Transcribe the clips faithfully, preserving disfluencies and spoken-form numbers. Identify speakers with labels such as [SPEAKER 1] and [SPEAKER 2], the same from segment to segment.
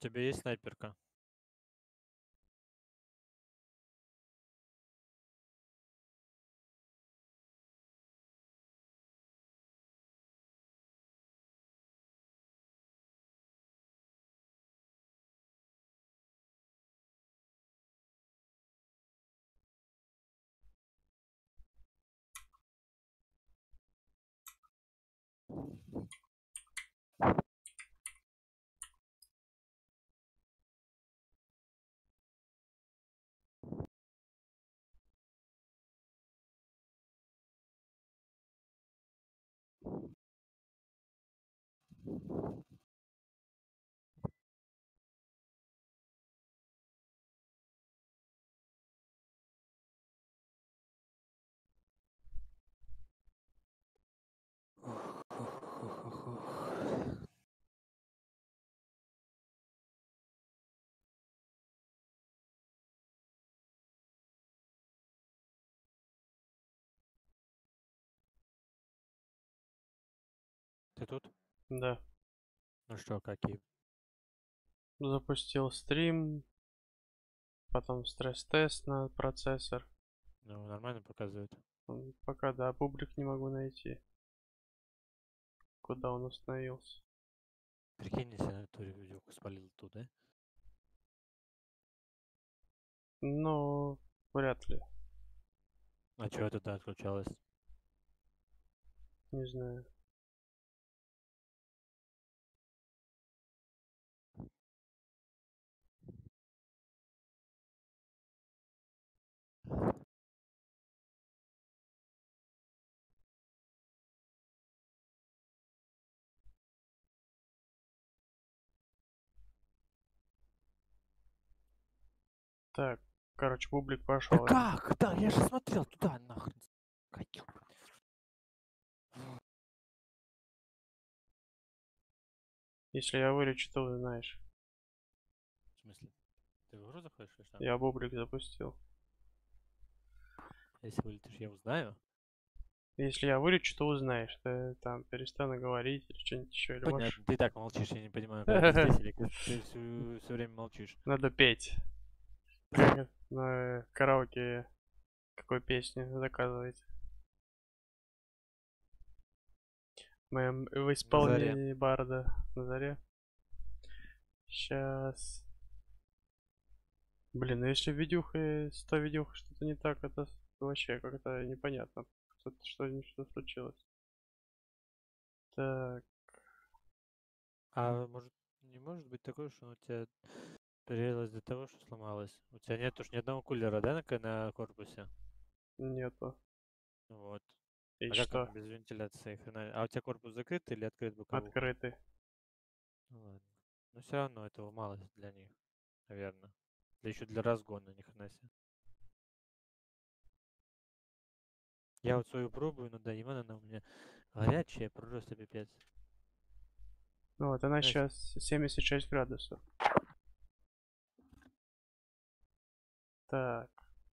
[SPEAKER 1] тебя есть снайперка? Ты тут?
[SPEAKER 2] Да.
[SPEAKER 1] Ну что, какие?
[SPEAKER 2] Запустил стрим, потом стресс-тест на процессор.
[SPEAKER 1] Ну, нормально показывает.
[SPEAKER 2] М, Пока, да, бублик не могу найти. Куда он установился?
[SPEAKER 1] Прикинь, если на туре видеоку спалил тут, да?
[SPEAKER 2] Ну, вряд ли.
[SPEAKER 1] А чего это отключалось?
[SPEAKER 2] Не знаю. Так, короче, бублик
[SPEAKER 1] Да
[SPEAKER 2] пошел.
[SPEAKER 1] как? Да, я же смотрел туда, нахрен. Катю.
[SPEAKER 2] Если я вылечу, то узнаешь.
[SPEAKER 1] В смысле? Ты в игру заходишь или что?
[SPEAKER 2] Я бублик запустил.
[SPEAKER 1] Если вылетишь, я узнаю.
[SPEAKER 2] Если я вылечу, то узнаешь. Ты там перестану говорить или что-нибудь еще. Или можешь...
[SPEAKER 1] Понятно, ты и так молчишь, я не понимаю, когда ты здесь или когда ты всю, все время молчишь.
[SPEAKER 2] Надо петь. Как это на караоке какой песни заказываете? Мы в
[SPEAKER 1] На заре.
[SPEAKER 2] исполнении Барда на заре. Сейчас. Блин, ну если видюха, с той видюхой что-то не так, это вообще как-то непонятно. Что-то что, что случилось. Так,
[SPEAKER 1] А может, не может быть такое, что у тебя перегрелось до того, что сломалось? У тебя нет уж ни одного кулера, да, на, ко- на корпусе?
[SPEAKER 2] нету.
[SPEAKER 1] Вот.
[SPEAKER 2] И
[SPEAKER 1] А как
[SPEAKER 2] что?
[SPEAKER 1] оно без вентиляции? Хрена... А у тебя корпус закрыт или открыт боковуха?
[SPEAKER 2] Открытый.
[SPEAKER 1] Ну ладно. Но все равно этого мало для них, наверное. Да еще для разгона, ни хрена себе. Я вот свою пробую, ну да, Иван, она у меня горячая, просто пипец.
[SPEAKER 2] Ну вот, она
[SPEAKER 1] Знаешь,
[SPEAKER 2] сейчас семьдесят шесть градусов. Так.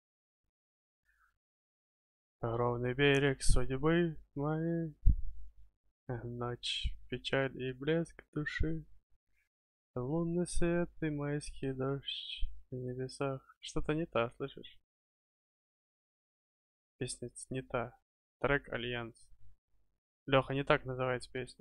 [SPEAKER 2] Ровный берег судьбы моей. Ночь, печаль и блеск души. Лунный свет и майский дождь в небесах. Что-то не та, слышишь? Песня не та. Трек Альянс. Леха, не так называется песня.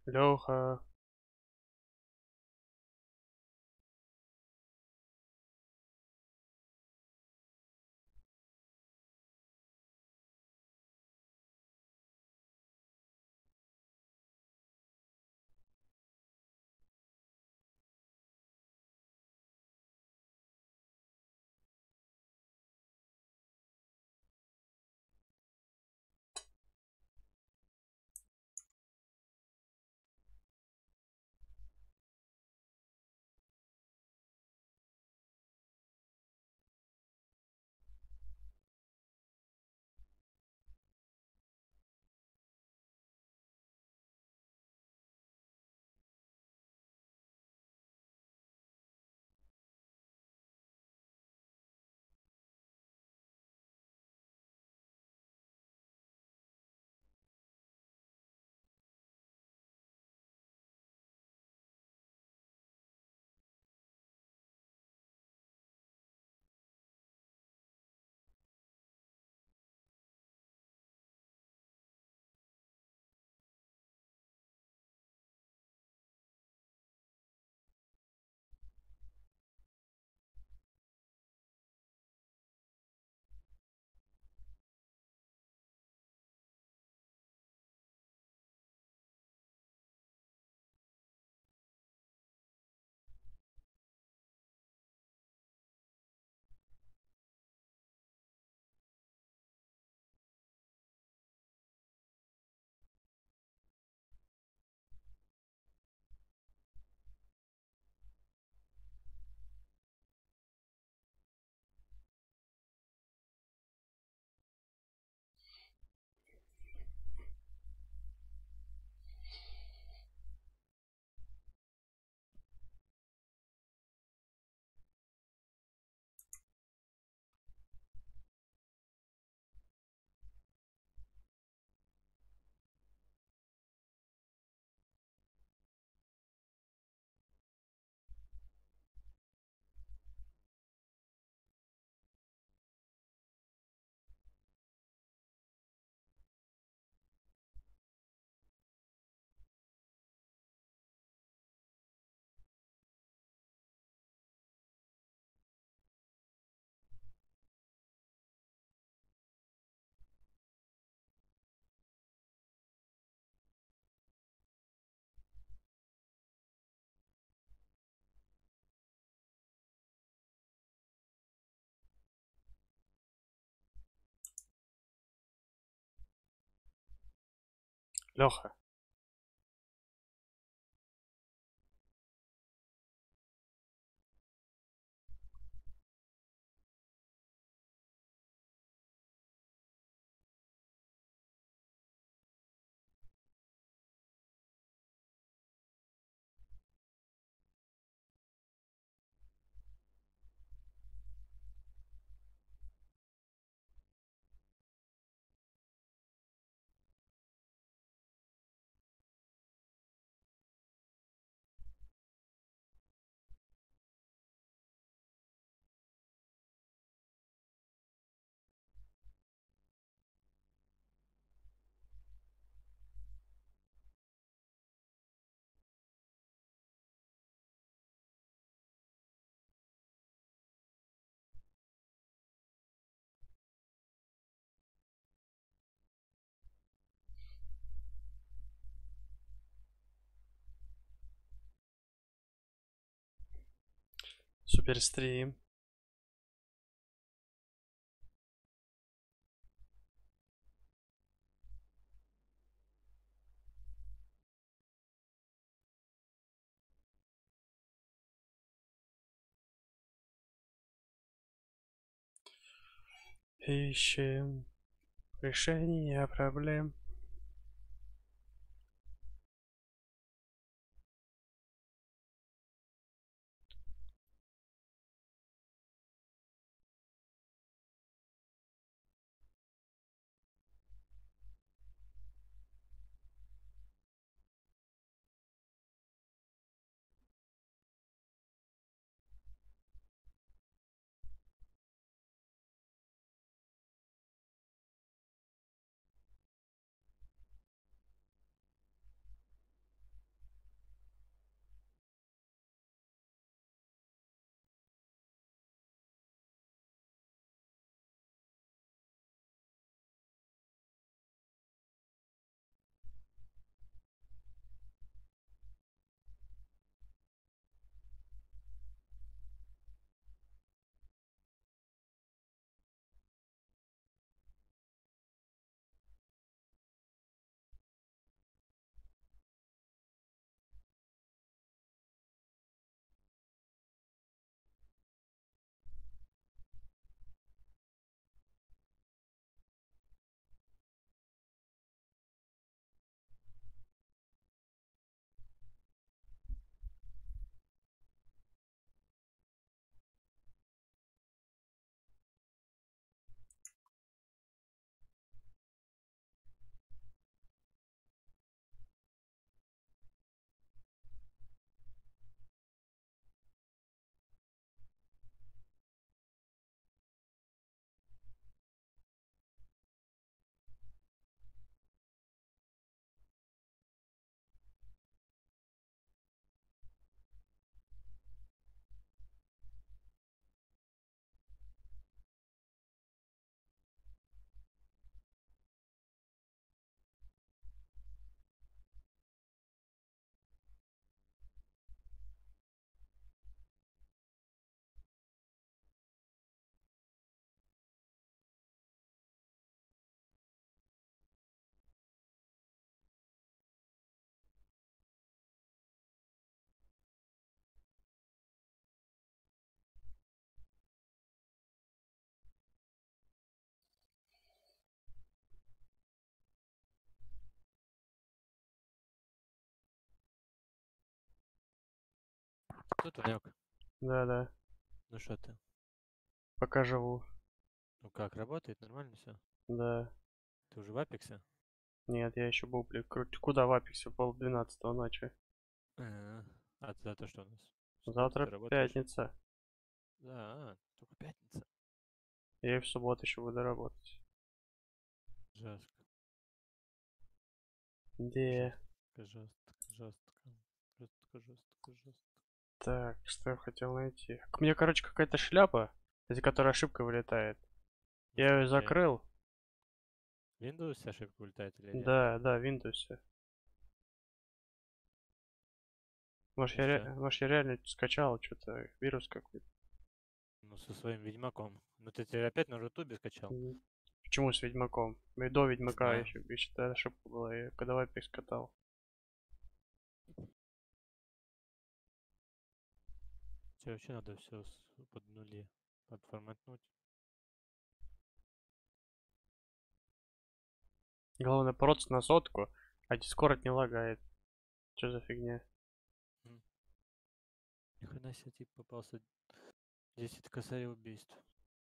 [SPEAKER 2] Леха. Леха. Суперстрим. Ищем решение проблем.
[SPEAKER 1] Тут Ванек.
[SPEAKER 2] Да-да,
[SPEAKER 1] Ну что ты?
[SPEAKER 2] пока живу.
[SPEAKER 1] Ну как, работает? Нормально все?
[SPEAKER 2] Да.
[SPEAKER 1] Ты уже в Апексе?
[SPEAKER 2] Нет, я еще бублик. Кру- Куда в Апексе? Пол двенадцатого ночи.
[SPEAKER 1] А, а завтра что у нас? В субботу
[SPEAKER 2] Завтра
[SPEAKER 1] ты работаешь?
[SPEAKER 2] пятница.
[SPEAKER 1] Да, а, только пятница.
[SPEAKER 2] Я и в субботу еще буду работать.
[SPEAKER 1] Жестко,
[SPEAKER 2] Где?
[SPEAKER 1] жестко, жестко, жестко, жестко, жестко, жестко.
[SPEAKER 2] Так, что я хотел найти? К мне, короче, какая-то шляпа, из которой ошибка вылетает.
[SPEAKER 1] Ну,
[SPEAKER 2] Я ее
[SPEAKER 1] смотри.
[SPEAKER 2] закрыл.
[SPEAKER 1] Windows ошибка улетает или нет?
[SPEAKER 2] Да, да, в Windows. Может,
[SPEAKER 1] И
[SPEAKER 2] я,
[SPEAKER 1] что?
[SPEAKER 2] ре- может, я реально скачал что-то, вирус какой-то.
[SPEAKER 1] Ну, со своим Ведьмаком. Ну, ты теперь опять на Рутубе скачал?
[SPEAKER 2] М. Почему с Ведьмаком? И до Ведьмака
[SPEAKER 1] Знаю.
[SPEAKER 2] еще, еще та ошибка была, я когда в Apex катал.
[SPEAKER 1] Тебе вообще надо все под нули подформатнуть.
[SPEAKER 2] Главное бороться на сотку, а Дискорд не лагает. Что за фигня?
[SPEAKER 1] М. Ни хрена себе, тип попался. десять косарей убийств.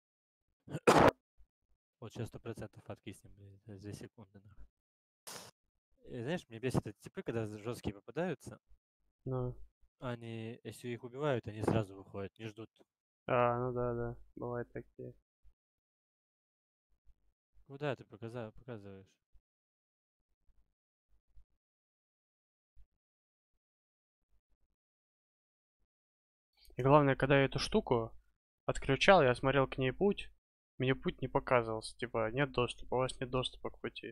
[SPEAKER 1] Вот сейчас сто процентов откиснем, блядь, за две секунды, нахуй. И знаешь, мне бесит эти типы, когда жесткие попадаются,
[SPEAKER 2] Ну.
[SPEAKER 1] они, если их убивают, они сразу выходят, не ждут.
[SPEAKER 2] А, ну да, да. Бывает такие.
[SPEAKER 1] Куда ты показа- показываешь?
[SPEAKER 2] И главное, когда я эту штуку отключал, я смотрел к ней путь, мне путь не показывался. Типа, нет доступа, у вас нет доступа к пути.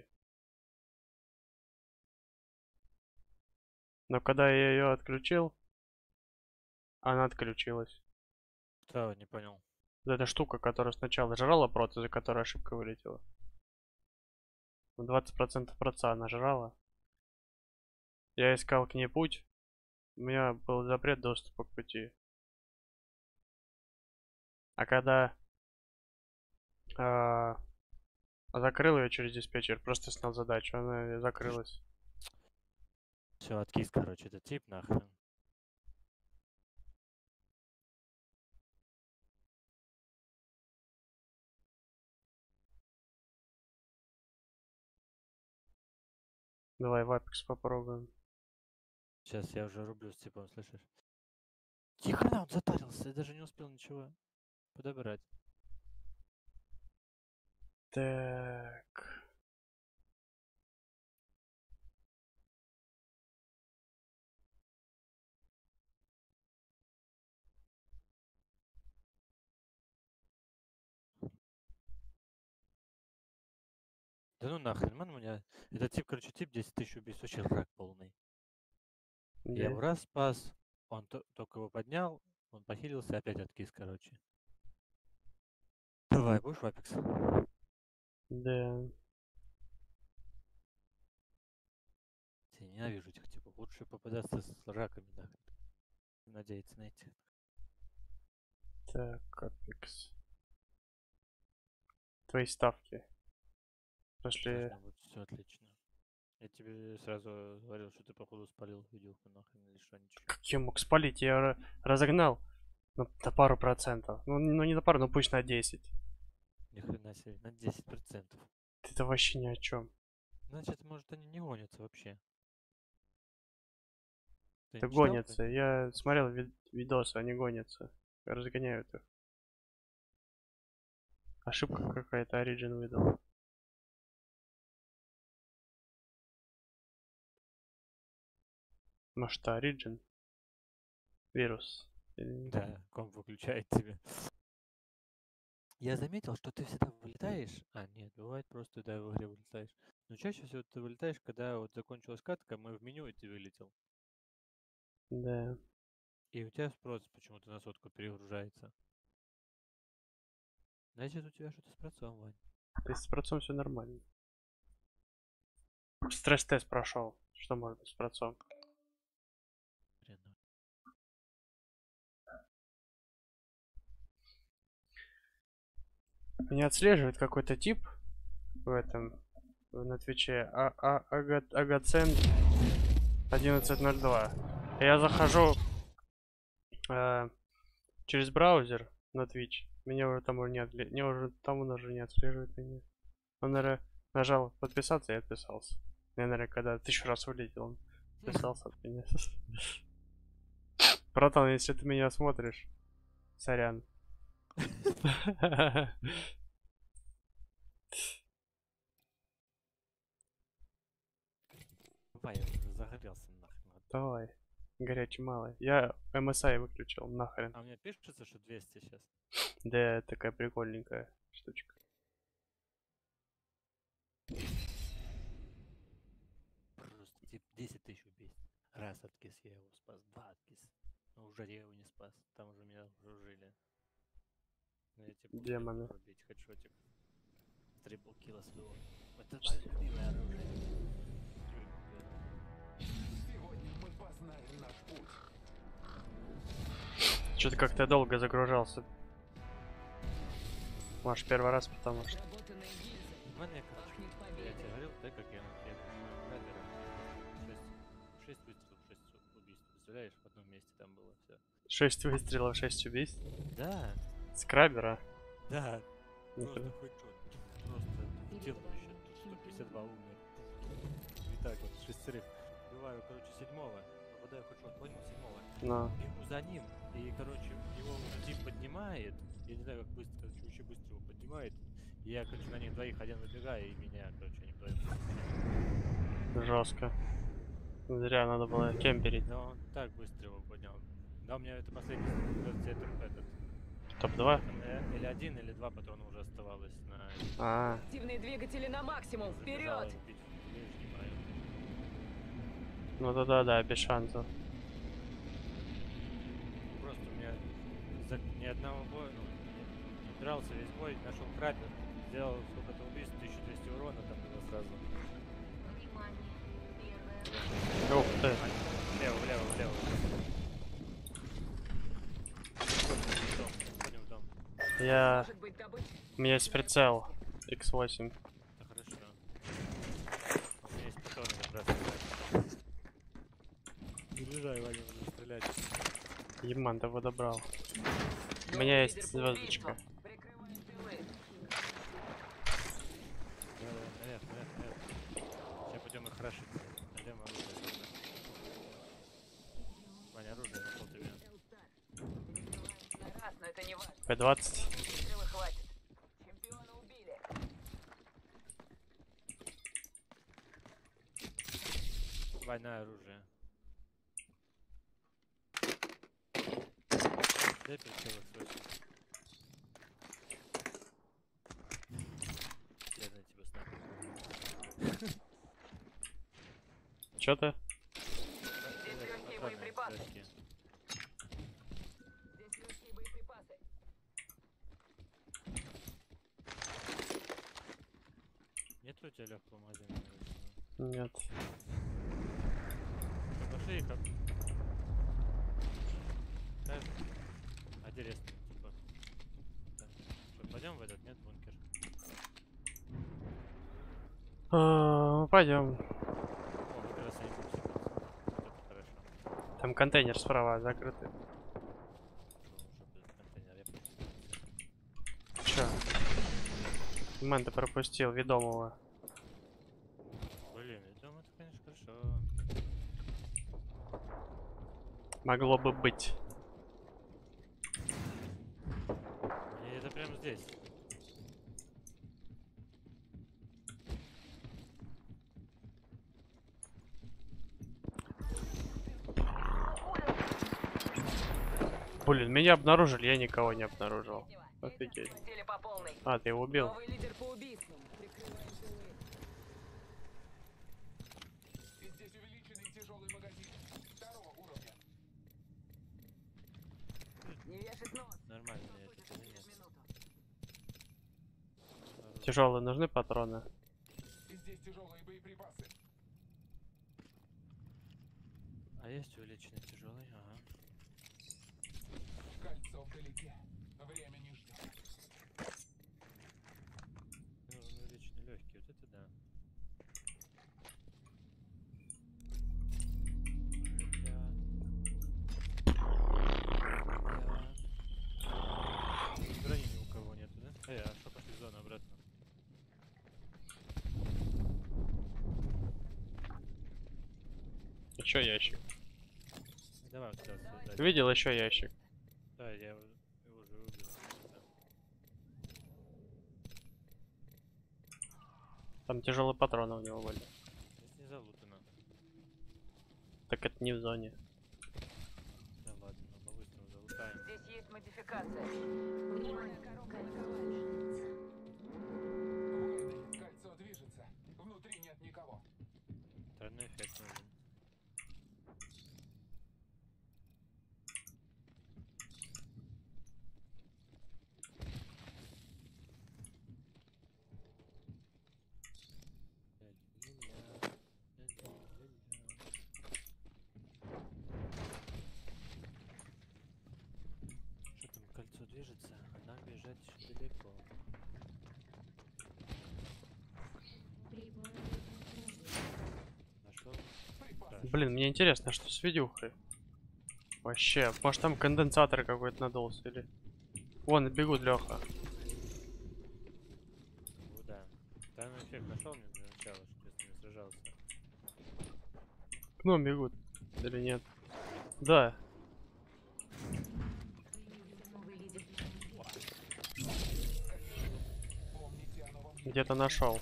[SPEAKER 2] Но когда я ее отключил, она отключилась.
[SPEAKER 1] Кто? Не понял.
[SPEAKER 2] Вот эта штука, которая сначала жрала прот, из-за которой ошибка вылетела. На двадцать процентов проца она жрала. Я искал к ней путь. У меня был запрет доступа к пути. А когда а, закрыл ее через диспетчер, просто снял задачу, она закрылась.
[SPEAKER 1] Все, откис, короче, это тип нахрен.
[SPEAKER 2] Давай в Apex попробуем.
[SPEAKER 1] Сейчас я уже рублю с типом, слышишь? Тихо, он затарился, я даже не успел ничего подобрать.
[SPEAKER 2] Так.
[SPEAKER 1] Да ну нахрен, man, у меня... Этот тип, короче, тип десять тысяч убийств, вообще рак полный. Я
[SPEAKER 2] Где?
[SPEAKER 1] его раз спас, он то- только его поднял, он похилился, опять откис, короче. Давай, будешь в Апекс?
[SPEAKER 2] Да.
[SPEAKER 1] Я ненавижу этих типов. Лучше попадаться с раками, нахрен. Надеяться найти.
[SPEAKER 2] Так, Apex. Твои ставки. После...
[SPEAKER 1] Должно быть все отлично. Я тебе сразу говорил, что ты походу спалил видеоху нахрен или что, ничего.
[SPEAKER 2] Как я мог спалить? Я ра- разогнал на, на пару процентов. Ну, ну не на пару, но пусть на десять.
[SPEAKER 1] Ни хрена себе, на десять процентов.
[SPEAKER 2] Это вообще ни о чем.
[SPEAKER 1] Значит, может они не гонятся вообще. Ты
[SPEAKER 2] Это
[SPEAKER 1] не читал
[SPEAKER 2] гонятся.
[SPEAKER 1] про них?
[SPEAKER 2] Я смотрел вид- видосы, они гонятся. Разгоняют их. Ошибка какая-то, Origin выдал. Может, это Origin? Вирус. Или-
[SPEAKER 1] Да, комп выключает тебя. Я заметил, что ты всегда вылетаешь. А, нет, бывает просто, да, в игре вылетаешь. Но чаще всего ты вылетаешь, когда вот закончилась катка, мы в меню, и ты вылетел.
[SPEAKER 2] Да.
[SPEAKER 1] И у тебя спрос почему-то на сотку перегружается. Значит, у тебя что-то с процом, Вань.
[SPEAKER 2] То есть с процом все нормально. Стресс-тест прошел. Что может быть с процом?
[SPEAKER 1] Хрена.
[SPEAKER 2] Меня отслеживает какой-то тип в этом, на Твиче. А, а, ага, Агацент одиннадцать ноль два. Я захожу э, через браузер на Twitch. Меня уже там уже не отслеживает. Меня уже там он уже не отслеживает меня. Он, наверное, нажал подписаться и отписался. Я, наверное, когда тысячу раз вылетел, он отписался от меня. Братан, если ты меня смотришь, сорян.
[SPEAKER 1] Давай, я уже загорелся нахрен.
[SPEAKER 2] Давай. Горячий малый. Я эм эс ай выключил, нахрен.
[SPEAKER 1] А у меня пишется, что двести сейчас.
[SPEAKER 2] Да, такая прикольненькая штучка.
[SPEAKER 1] Просто типа десять тысяч убить. Раз откис я его спас, два откис. Но уже я его не спас. Там уже меня окружили. Ну я типа
[SPEAKER 2] Демоны.
[SPEAKER 1] пробить хэдшотик. Трипл килла своего. Это мое любимое оружие.
[SPEAKER 3] Сегодня мы познали наш путь.
[SPEAKER 2] Что-то как-то долго загружался. Может, первый раз, потому что...
[SPEAKER 4] Работанная гильза.
[SPEAKER 1] У меня, короче,
[SPEAKER 4] Пахнет
[SPEAKER 1] я
[SPEAKER 4] победой.
[SPEAKER 1] тебе говорил, да, как я например, грабером. шесть выстрелов, шесть убийств. Представляешь, в одном месте там было все.
[SPEAKER 2] шесть выстрелов, шесть убийств.
[SPEAKER 1] Да,
[SPEAKER 2] Скрабера.
[SPEAKER 1] да.
[SPEAKER 2] Нихера.
[SPEAKER 1] Просто хоть что. Просто в тело еще. сто пятьдесят два умер. И так вот, шестерых. Бываю, короче, седьмого. Попадаю хоть что, понял, седьмого.
[SPEAKER 2] Но.
[SPEAKER 1] Бегу за ним. И, короче, его уже тип поднимает. Я не знаю, как быстро, короче, очень быстро его поднимает. И я, короче, на них двоих один выбегаю, и меня, короче, они вдвоем.
[SPEAKER 2] Жестко. Зря надо было кемперить.
[SPEAKER 1] Но он так быстро его поднял. Да, у меня это последний, кажется, это этот,
[SPEAKER 2] топ два?
[SPEAKER 1] там, э, или один, или два патрона уже оставалось на...
[SPEAKER 2] А,
[SPEAKER 4] Активные двигатели на максимум.
[SPEAKER 1] Забежала
[SPEAKER 4] Вперед!
[SPEAKER 1] бить в ближний мой.
[SPEAKER 2] ну да, да, да, без шансов.
[SPEAKER 1] Просто у меня за ни одного боя, ну, не дрался весь бой, нашел крабер, сделал сколько-то убийств, тысяча двести урона там было сразу.
[SPEAKER 2] Ух ты.
[SPEAKER 1] Влево, влево, влево. В дом, входим в дом.
[SPEAKER 2] Я...
[SPEAKER 4] Может быть добыча?
[SPEAKER 2] У меня есть прицел. икс восемь.
[SPEAKER 1] Да хорошо. У меня есть патроны как раз. Заряжай, Ваня, буду стрелять.
[SPEAKER 2] Еман, ты его добрал. У
[SPEAKER 4] Новый
[SPEAKER 2] меня
[SPEAKER 4] лидер
[SPEAKER 2] есть
[SPEAKER 4] по
[SPEAKER 2] звездочка.
[SPEAKER 4] убийству. Прикрываем тылы.
[SPEAKER 1] Давай, наверх, наверх, наверх. Сейчас пойдем их рашить. Найдем оружие. Ваня, оружие, нашел тебе.
[SPEAKER 4] На раз, но это не важно.
[SPEAKER 2] пэ двадцать.
[SPEAKER 4] Выстрела хватит. Чемпиона убили.
[SPEAKER 1] Вань, на оружие. Дай прицел икс восемь. Я на тебя снайпер.
[SPEAKER 2] Чё ты?
[SPEAKER 4] Здесь легкие боеприпасы. Здесь легкие боеприпасы.
[SPEAKER 1] Нет у тебя легкого магазина?
[SPEAKER 2] Нет.
[SPEAKER 1] Так, пошли как? Так. Интересно, типа. Так. Что, пойдем в этот, нет, бункер?
[SPEAKER 2] А, пойдем.
[SPEAKER 1] О, как раз они тут сидят. Вот это хорошо.
[SPEAKER 2] Там контейнер справа закрытый.
[SPEAKER 1] Что, что, блин, контейнер, я просто...
[SPEAKER 2] Чё? Мэн, ты пропустил ведомого.
[SPEAKER 1] Блин, я думаю, это, конечно, хорошо.
[SPEAKER 2] Могло бы быть.
[SPEAKER 1] И это прямо здесь.
[SPEAKER 2] Блин, меня обнаружили, я никого не обнаружил. Офигеть.
[SPEAKER 4] Хватили по полной.
[SPEAKER 2] А, ты его убил?
[SPEAKER 4] Новый лидер по убийствам. Прикрываем тылы.
[SPEAKER 3] И здесь увеличенный тяжелый магазин второго уровня.
[SPEAKER 4] Не вешать нос.
[SPEAKER 1] Нормально, я это или нет?
[SPEAKER 4] Минуту.
[SPEAKER 2] Тяжелые нужны патроны?
[SPEAKER 3] И здесь тяжелые боеприпасы.
[SPEAKER 1] А есть увеличенный тяжелый? Ага.
[SPEAKER 3] Кольцо вдалеке. Время не ждет.
[SPEAKER 1] Ну, увеличенный легкий, вот это да.
[SPEAKER 2] еще ящик.
[SPEAKER 1] Давай вот сюда сюда.
[SPEAKER 2] Видел еще ящик.
[SPEAKER 1] Да, я его его уже убил. Да.
[SPEAKER 2] Там тяжелые патроны у него были.
[SPEAKER 1] Здесь не залутано.
[SPEAKER 2] Так это не в зоне.
[SPEAKER 1] Да ладно, ну по-быстрому залутаем.
[SPEAKER 4] Здесь есть модификация. Внимание, коробка накрывает.
[SPEAKER 3] Войны. Кольцо движется. Внутри нет никого.
[SPEAKER 1] Тройной эффект нужен. Что там, кольцо движется, а нам бежать еще далеко. Нашел? Да.
[SPEAKER 2] Блин, мне интересно, что с видюхой. Вообще, может там конденсатор какой-то надулся или... Вон, бегут, Леха.
[SPEAKER 1] Ну да. Тройной эффект нашел мне для начала, чтобы я с ним сражался.
[SPEAKER 2] К нам бегут. Или нет? Да.
[SPEAKER 3] Помните о новом мире.
[SPEAKER 2] Где-то нашел.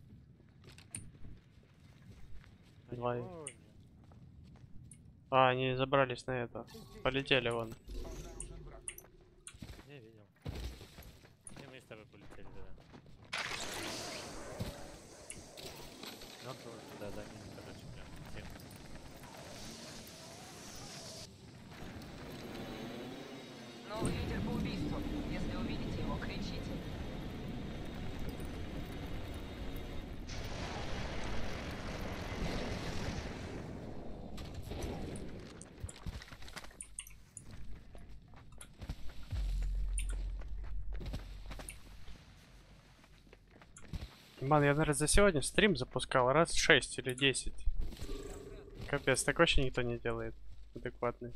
[SPEAKER 1] А, не
[SPEAKER 2] Два.
[SPEAKER 1] помню.
[SPEAKER 2] А, они забрались на это. Полетели вон.
[SPEAKER 3] Обнаружен враг.
[SPEAKER 1] Не видел. И мы с тобой полетели туда. Ну, туда, за ним, короче, прям всех.
[SPEAKER 4] Новый лидер по убийству. Если увидите его, кричите.
[SPEAKER 2] Ман, я, наверное, за сегодня стрим запускал раз шесть или десять. Капец, так вообще никто не делает. Адекватный.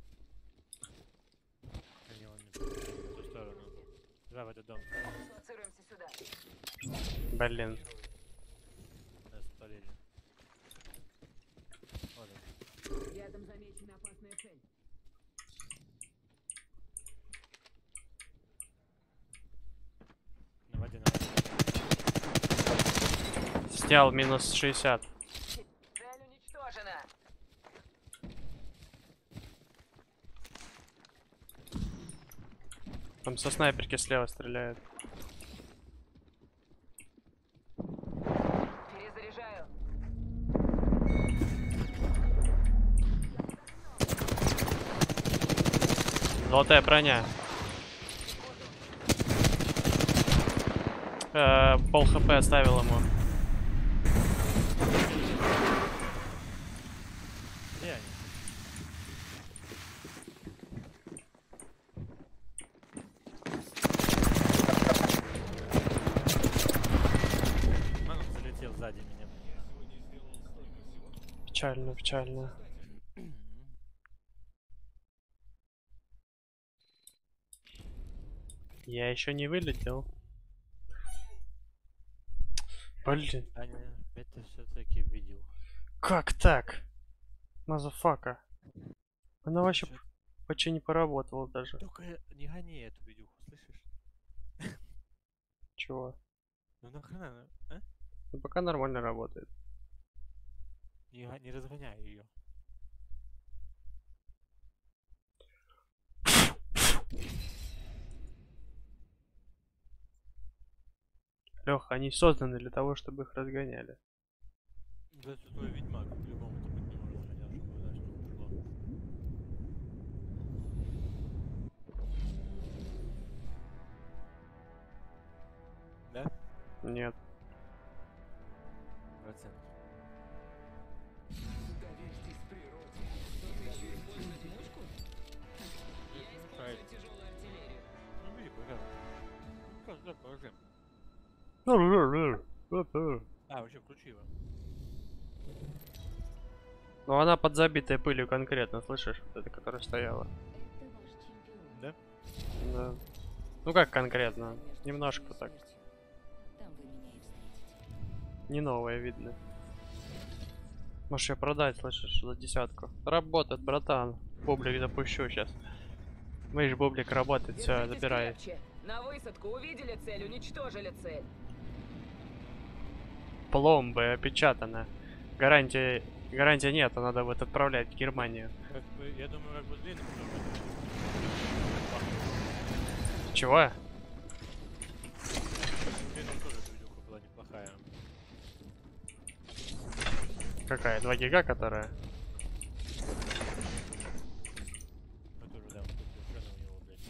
[SPEAKER 1] Они вон не полетели в ту сторону. Давай в этот дом.
[SPEAKER 4] Дислоцируемся сюда.
[SPEAKER 2] Блин.
[SPEAKER 1] Нас спалили. Вот он.
[SPEAKER 4] Рядом замечена опасная цель.
[SPEAKER 1] На воде, на воде.
[SPEAKER 2] Снял минус шестьдесят.
[SPEAKER 4] Цель уничтожена.
[SPEAKER 2] Там со снайперки слева стреляют.
[SPEAKER 4] Перезаряжаю.
[SPEAKER 2] Золотая броня. Э, пол хп оставил ему.
[SPEAKER 1] Где они? Ман, он залетел сзади меня.
[SPEAKER 2] Печально, печально. Я еще не вылетел. Блин,
[SPEAKER 1] Аня, это все-таки видел.
[SPEAKER 2] как так? Мазафака. Она вообще
[SPEAKER 1] Чё-
[SPEAKER 2] почти не поработала даже.
[SPEAKER 1] Только не гони эту видюху, слышишь?
[SPEAKER 2] Чего?
[SPEAKER 1] Ну нахрена, она, а?
[SPEAKER 2] Ну, пока нормально работает.
[SPEAKER 1] Не, га- не разгоняй ее.
[SPEAKER 2] Леха, они созданы для того, чтобы их разгоняли.
[SPEAKER 1] Да это твой ведьмак, по-любому ты быть не может разгонял, чтобы дальше не пошло. Да?
[SPEAKER 2] Нет.
[SPEAKER 1] Процент.
[SPEAKER 3] Доверьтесь природе.
[SPEAKER 1] Правильно. Ну, бери, пожалуйста. Ну, как, да, положи. А, вообще включи его.
[SPEAKER 2] Ну она под забитой пылью конкретно, слышишь? Вот эта, которая стояла.
[SPEAKER 1] Да?
[SPEAKER 2] Да. Ну как конкретно? Немножко так.
[SPEAKER 5] Там вы меня и встретите.
[SPEAKER 2] Не новое видно. Можешь ее продать, слышишь, за десятку. Работает, братан. Бублик запущу сейчас. Видишь, бублик работает, все,
[SPEAKER 4] Держитесь
[SPEAKER 2] забирай.
[SPEAKER 4] крепче. На высадку увидели цель, уничтожили цель.
[SPEAKER 2] Пломбы опечатаны. Гарантии, гарантии нет, надо вот отправлять в Германию.
[SPEAKER 1] Как бы, я думаю, как бы длинный
[SPEAKER 2] Чего?
[SPEAKER 1] длинным тоже эта видюха была неплохая.
[SPEAKER 2] Какая? два гига, которая?
[SPEAKER 1] Мы тоже, да, вот тут совершенно у него, блядь.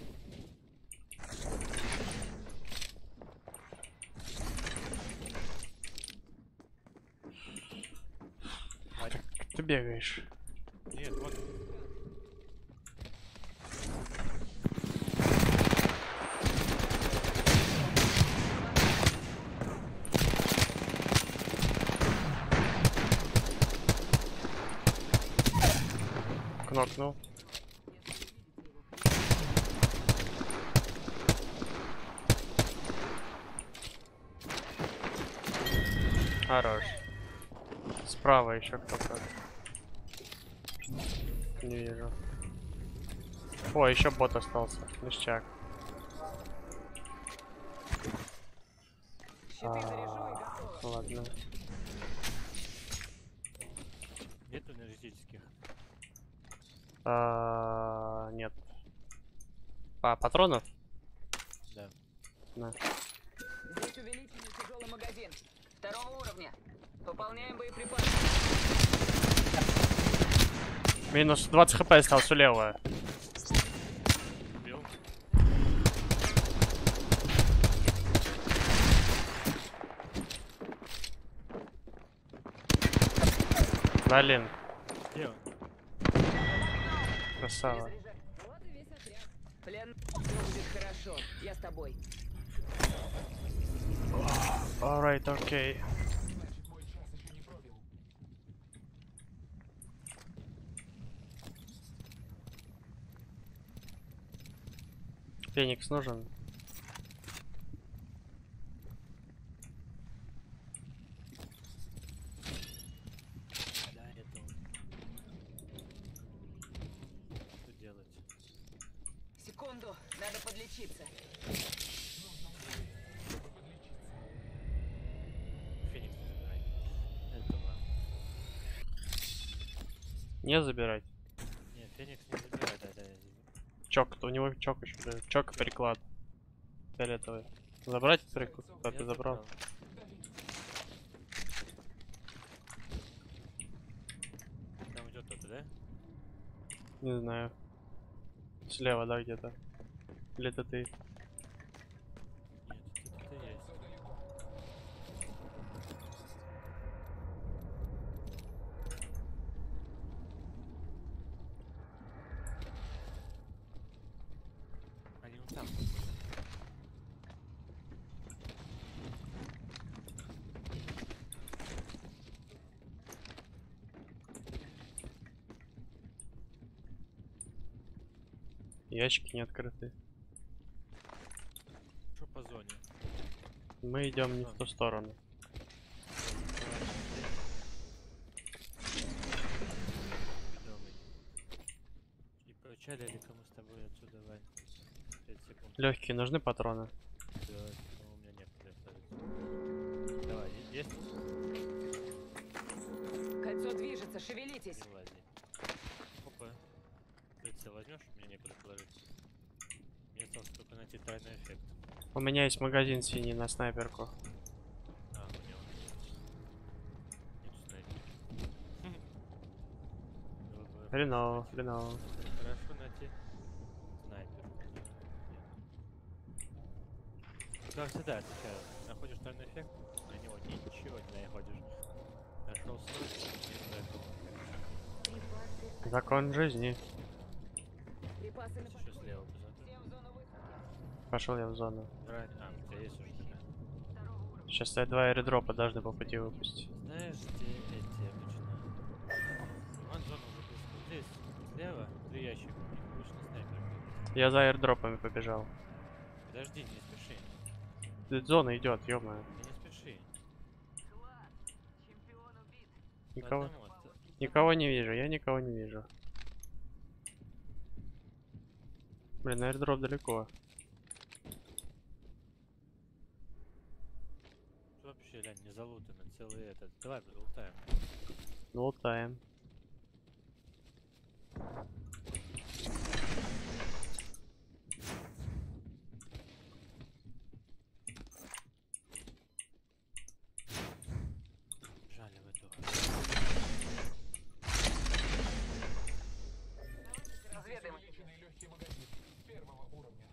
[SPEAKER 1] Вадик.
[SPEAKER 2] Как ты бегаешь?
[SPEAKER 1] Нет, вот.
[SPEAKER 2] Кнопнул. Хорош. Справа еще кто-то. Не вижу. О, еще бот остался. Ништяк.
[SPEAKER 4] Щиты заряжу и готово.
[SPEAKER 2] Ладно.
[SPEAKER 1] Нет энергетических.
[SPEAKER 2] А, нет. А, патронов?
[SPEAKER 1] Да.
[SPEAKER 2] На.
[SPEAKER 4] Здесь увеличенный тяжелый магазин. Второго уровня. Пополняем боеприпасы.
[SPEAKER 2] Минус двадцать хп остался левая.
[SPEAKER 1] Убил.
[SPEAKER 2] Блин,
[SPEAKER 1] Где он?
[SPEAKER 2] красава.
[SPEAKER 4] Вот и весь отряд. Плен. Все будет хорошо. Я с тобой.
[SPEAKER 2] Alright, окей.
[SPEAKER 3] Значит, мой час еще не пробил.
[SPEAKER 2] Феникс нужен.
[SPEAKER 1] Да, это он. Что делать?
[SPEAKER 4] Секунду. Надо подлечиться.
[SPEAKER 1] Феникс не забирай. Этого.
[SPEAKER 2] Не забирать.
[SPEAKER 1] Нет, Феникс не забирай, да, да. я заберу.
[SPEAKER 2] Чок, у него чок еще. Да. Чок и приклад. Фиолетовый. Забрать приклад? Да, ты
[SPEAKER 1] Я
[SPEAKER 2] забрал.
[SPEAKER 1] Там идет кто-то, да?
[SPEAKER 2] Не знаю. Слева, да, где-то. Или это ты?
[SPEAKER 1] Нет, это кто-то есть. Они вот там.
[SPEAKER 2] Ящики не открыты.
[SPEAKER 1] Что по зоне?
[SPEAKER 2] Мы идем не в ту сторону.
[SPEAKER 1] Ведомый. И поучали кому с тобой отсюда, Вань? пять секунд.
[SPEAKER 2] Легкие нужны патроны?
[SPEAKER 1] Да, но у меня некуда ставить. Давай, е- есть?
[SPEAKER 4] Кольцо движется. Шевелитесь.
[SPEAKER 1] Не лази. Опа. Прицел возьмешь? Мне некуда положить. Мне осталось только найти тайный эффект.
[SPEAKER 2] У меня есть магазин синий на снайперку.
[SPEAKER 1] А, у него нету снайпера. Было бы
[SPEAKER 2] Хреново, хреново.
[SPEAKER 1] хорошо найти снайпер. Нет. Как всегда, сейчас находишь тайный эффект, на него ничего не находишь. Нашел снайпер, нет этого.
[SPEAKER 2] Закон жизни.
[SPEAKER 4] Припасы на
[SPEAKER 1] Еще слева посмотрю.
[SPEAKER 4] Всем в зону высадки.
[SPEAKER 2] Пошел я в зону.
[SPEAKER 1] Брать. А, у тебя есть уже такая.
[SPEAKER 2] Сейчас я два аирдропа должны по пути выпустить.
[SPEAKER 1] Знаешь, где эти обычно? Вон зона уже близко. Здесь, слева, три ящика. У них обычно снайпер.
[SPEAKER 2] Я за аирдропами побежал.
[SPEAKER 1] Подожди, не спеши.
[SPEAKER 2] Тут зона идет, ё-моё.
[SPEAKER 1] Не спеши.
[SPEAKER 4] Класс. Чемпион убит.
[SPEAKER 1] По
[SPEAKER 2] Никого.
[SPEAKER 1] одному оста-
[SPEAKER 2] Никого не вижу, я никого не вижу. Блин, аирдроп далеко.
[SPEAKER 1] Вообще, глянь, не залутано, целый этот. Давай залутаем.
[SPEAKER 2] Лутаем.
[SPEAKER 1] Жаль в эту.
[SPEAKER 4] Разведаем.
[SPEAKER 3] Увеличенный легкий магазин первого уровня.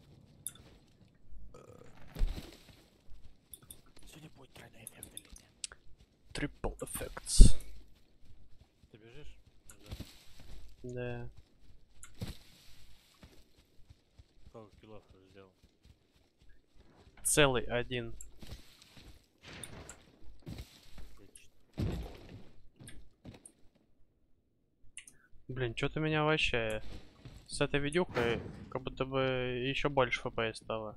[SPEAKER 1] Сегодня будет тройной эффект или нет?
[SPEAKER 2] Triple effects.
[SPEAKER 1] Ты бежишь? Ну да.
[SPEAKER 2] Да.
[SPEAKER 1] Сколько киллов уже сделал?
[SPEAKER 2] Целый один.
[SPEAKER 1] Отлично.
[SPEAKER 2] Блин, что-то меня вообще с этой видюхой как будто бы еще больше эф пи эс стало.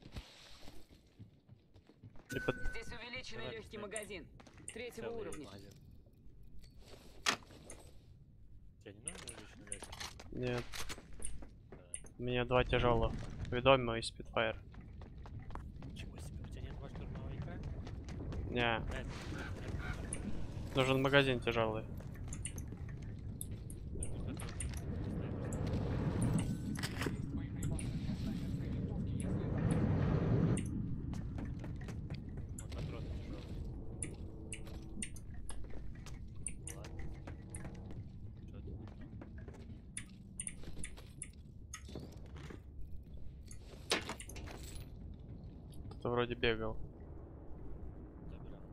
[SPEAKER 2] Типа,
[SPEAKER 4] Здесь увеличенный
[SPEAKER 1] Давай,
[SPEAKER 4] легкий
[SPEAKER 1] давай.
[SPEAKER 4] магазин. Третьего
[SPEAKER 1] Целый
[SPEAKER 4] уровня.
[SPEAKER 1] магазин. Тебе не нужно увеличенный легкий?
[SPEAKER 2] нет,
[SPEAKER 1] Да.
[SPEAKER 2] у меня два тяжелых. Ведомый и спидфайр.
[SPEAKER 1] Ничего себе, у тебя нет два штурмовика?
[SPEAKER 2] Не,
[SPEAKER 1] Нет.
[SPEAKER 2] нужен магазин тяжелый.
[SPEAKER 1] Вот патроны тяжелые. Ладно. Что ты?
[SPEAKER 2] Кто вроде бегал.
[SPEAKER 1] Забрал.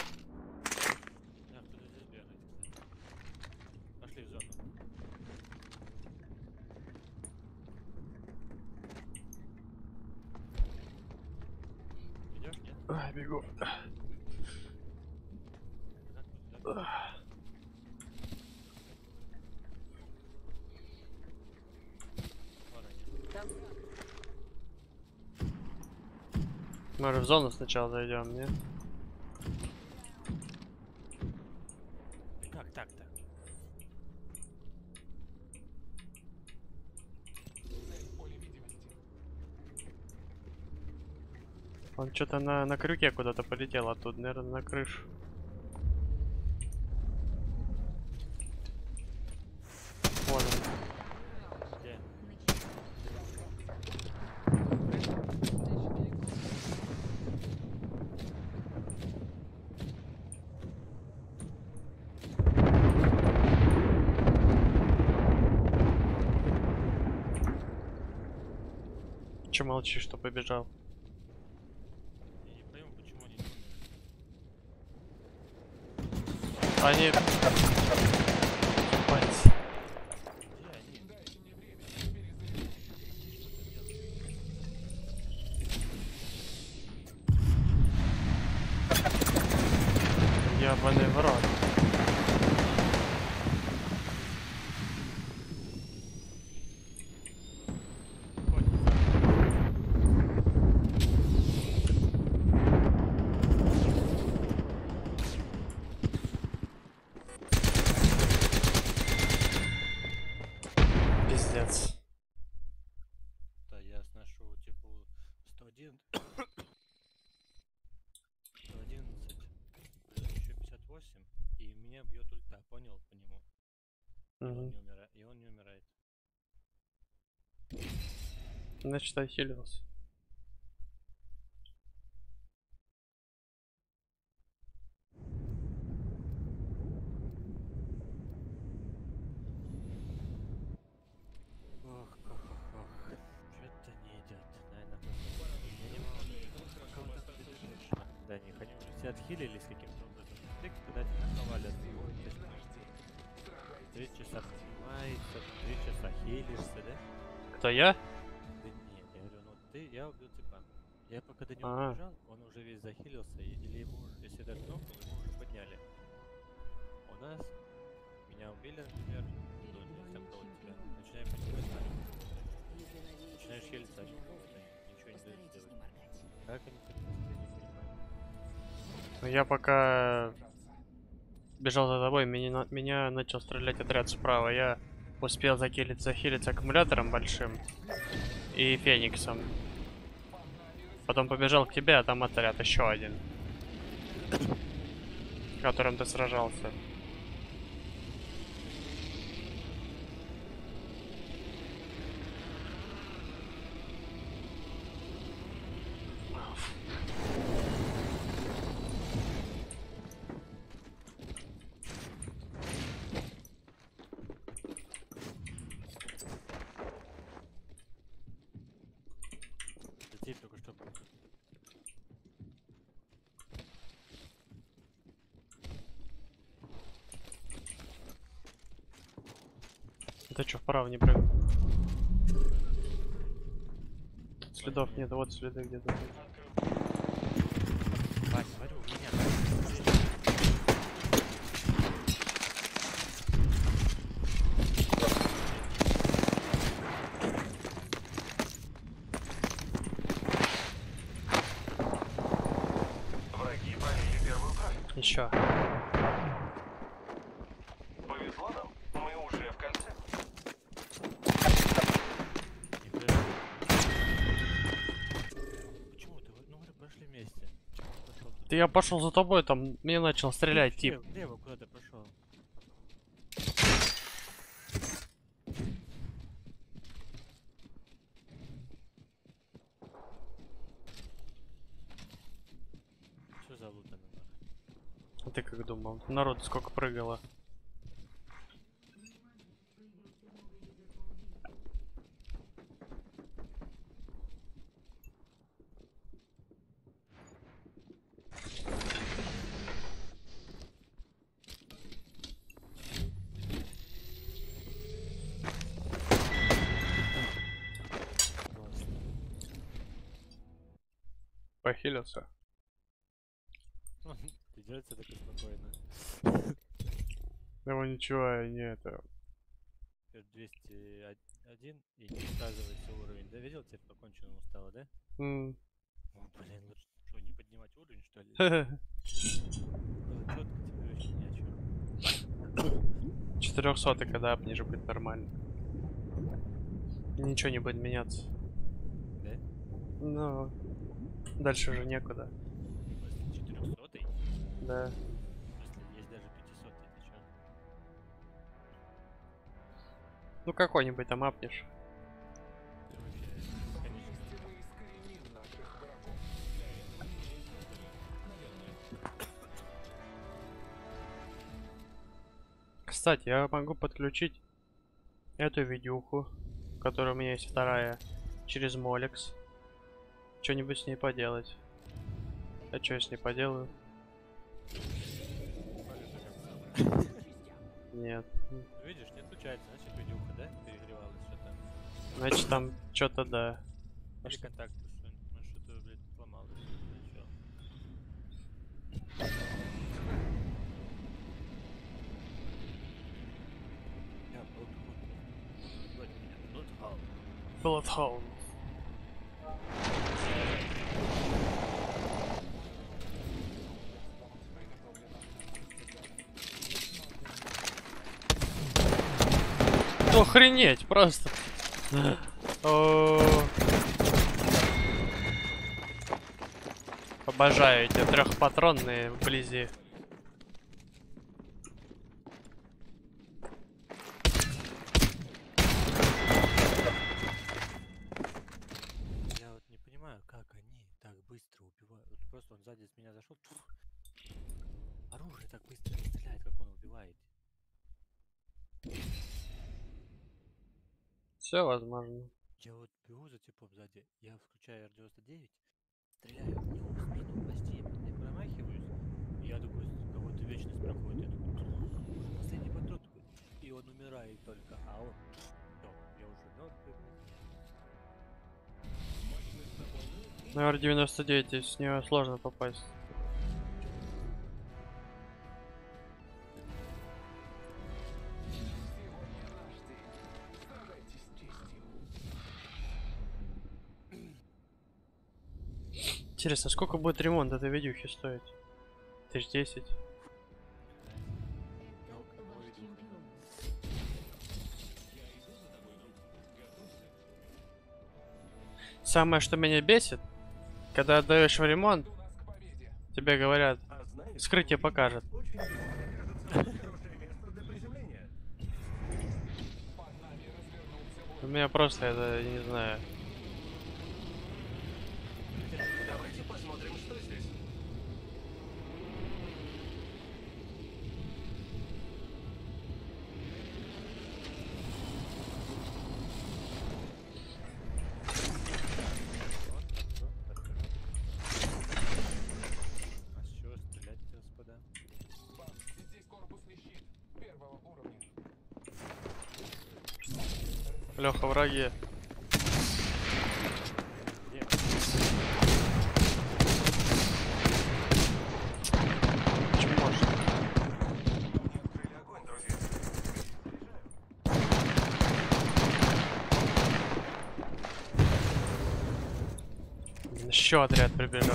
[SPEAKER 1] Да, кто-то здесь бегает, кстати. Пошли в зону. Идешь, нет?
[SPEAKER 2] Ай, бегу.
[SPEAKER 1] Куда ты туда? Вон они.
[SPEAKER 4] Там
[SPEAKER 2] Может в зону сначала зайдем, не?
[SPEAKER 1] Как так-то?
[SPEAKER 3] Цель в поле видимости.
[SPEAKER 2] Он что-то на, на крюке куда-то полетел оттуда, наверное, на крышу. Вон он.
[SPEAKER 1] Где?
[SPEAKER 2] Че молчишь, что побежал?
[SPEAKER 1] Я не пойму, почему они не умерли.
[SPEAKER 2] Они... Ебать.
[SPEAKER 1] Где они?
[SPEAKER 3] Дайте мне время. Перезарядить.
[SPEAKER 2] Ебаный в рот. Пиздец.
[SPEAKER 1] Да, я сношу типа сто один, сто одиннадцать, плюс еще пятьдесят восемь, и меня бьет ульта, понял по нему? И он
[SPEAKER 2] Мгм.
[SPEAKER 1] не умирает. И он не умирает.
[SPEAKER 2] Значит, отхилился.
[SPEAKER 1] Ох, ох, ох, ох. Что-то не идет. Наверное, просто я не могу. Кого-то ты бежишь. Да них, они уже все отхилились каким-то образом. Ты когда тебя навалят. Три часа поднимается, три часа хилишься, да?
[SPEAKER 2] Кто я?
[SPEAKER 1] Да нет, я говорю, ну ты, я убил типа. Я пока до него
[SPEAKER 2] А.
[SPEAKER 1] побежал, он уже весь захилился, и- или ему, уже- если даже кнопку, ему уже подняли. У нас, меня убили, например, ну, не там кого тебя, начинаем поднимать, начинаешь хилиться, они ничего не дают сделать. Как они так быстро, я не понимаю.
[SPEAKER 2] Ну я пока бежал за тобой, меня, на- меня начал стрелять отряд справа. Я успел закилить, захилиться аккумулятором большим и фениксом. Потом побежал к тебе, а там отряд еще один, с которым ты сражался.
[SPEAKER 1] Тип только что был.
[SPEAKER 2] Ты что, вправо не прыгал? Тут следов нет, вот следы где-то.
[SPEAKER 1] Вась, говорю, у меня.
[SPEAKER 5] Враги пролили первую кровь.
[SPEAKER 2] Еще.
[SPEAKER 5] Повезло нам, мы уже в кольце.
[SPEAKER 1] Не подожди. Почему ты? вы- Ну мы же прошли вместе. Почему ты пошел туда?
[SPEAKER 2] Ты я пошел за тобой, там мне начал стрелять тип.
[SPEAKER 1] Лево, лево куда ты пошел? Что за лутано нахуй?
[SPEAKER 2] А ты как думал? Народ сколько прыгало.
[SPEAKER 1] Просто.
[SPEAKER 2] Похилился.
[SPEAKER 1] Идётся так спокойно.
[SPEAKER 2] Его ничего, не это.
[SPEAKER 1] двести один и не указывается уровень. Да, видел, теперь поконченному стало, да?
[SPEAKER 2] М.
[SPEAKER 1] О, блин, лучше что, не поднимать уровень, что ли? Было четко, теперь вообще ни о чем.
[SPEAKER 2] четырехсот, когда ниже будет нормально. Ничего не будет меняться.
[SPEAKER 1] Да?
[SPEAKER 2] Ну, дальше уже некуда.
[SPEAKER 1] четырехсотый?
[SPEAKER 2] Да.
[SPEAKER 1] В смысле, есть даже пятисотый, ты чё?
[SPEAKER 2] Ну какой-нибудь там апнешь.
[SPEAKER 1] Ты вообще, конечно.
[SPEAKER 3] Мы искореним наших врагов.
[SPEAKER 2] Кстати, я могу подключить эту видюху, которая у меня есть вторая, через Молекс. Что-нибудь с ней поделать. А что я с ней поделаю? Нет.
[SPEAKER 1] Ну, видишь, не отключается, значит видюха, да? Перегревалась что-то.
[SPEAKER 2] Значит там что-то да. А
[SPEAKER 1] Или
[SPEAKER 2] что?
[SPEAKER 1] контакт, что ну, что-то, блядь, сломалось. Зачем? Я Bloodhound. Вроде меня Bloodhound.
[SPEAKER 2] Bloodhound. Охренеть, просто. О. Обожаю эти трехпатронные вблизи.
[SPEAKER 1] Я вот не понимаю, как они так быстро убивают. Вот просто он сзади с меня зашел. Оружие так быстро не стреляет, как он убивает.
[SPEAKER 2] Все возможно.
[SPEAKER 1] Я вот бегу за типом сзади, я включаю эр девяносто девять, стреляю в него в спину, почти не промахиваюсь. И я такой, кого-то вечность проходит, я такой, уже последний патрон такой, и он умирает только, а он, все, я уже мертвый.
[SPEAKER 2] На эр девяносто девять с нее сложно попасть.
[SPEAKER 3] Сегодня наш день. Сражайтесь с честью.
[SPEAKER 2] Интересно, сколько будет ремонт этой видюхи стоить? Тысяч десять.
[SPEAKER 1] Да, да, да. Ладно, ладно, ладно. Ладно, ладно, ладно. Ладно, ладно, ладно.
[SPEAKER 2] Интересно, сколько будет ремонт этой видюхи стоить? Тысяч десять.
[SPEAKER 1] Ладно, ладно, ладно.
[SPEAKER 2] Самое, что меня бесит, когда отдаешь в ремонт, тебе говорят, вскрытие покажет. У меня просто это, я не знаю.
[SPEAKER 5] Давайте посмотрим, что здесь.
[SPEAKER 1] А с чего стрелять, господа?
[SPEAKER 3] Бам, здесь корпусный щит первого уровня.
[SPEAKER 2] Леха, враги.
[SPEAKER 1] Где?
[SPEAKER 2] Почему можешь?
[SPEAKER 5] Они открыли огонь, друзья.
[SPEAKER 2] Еще отряд прибежал.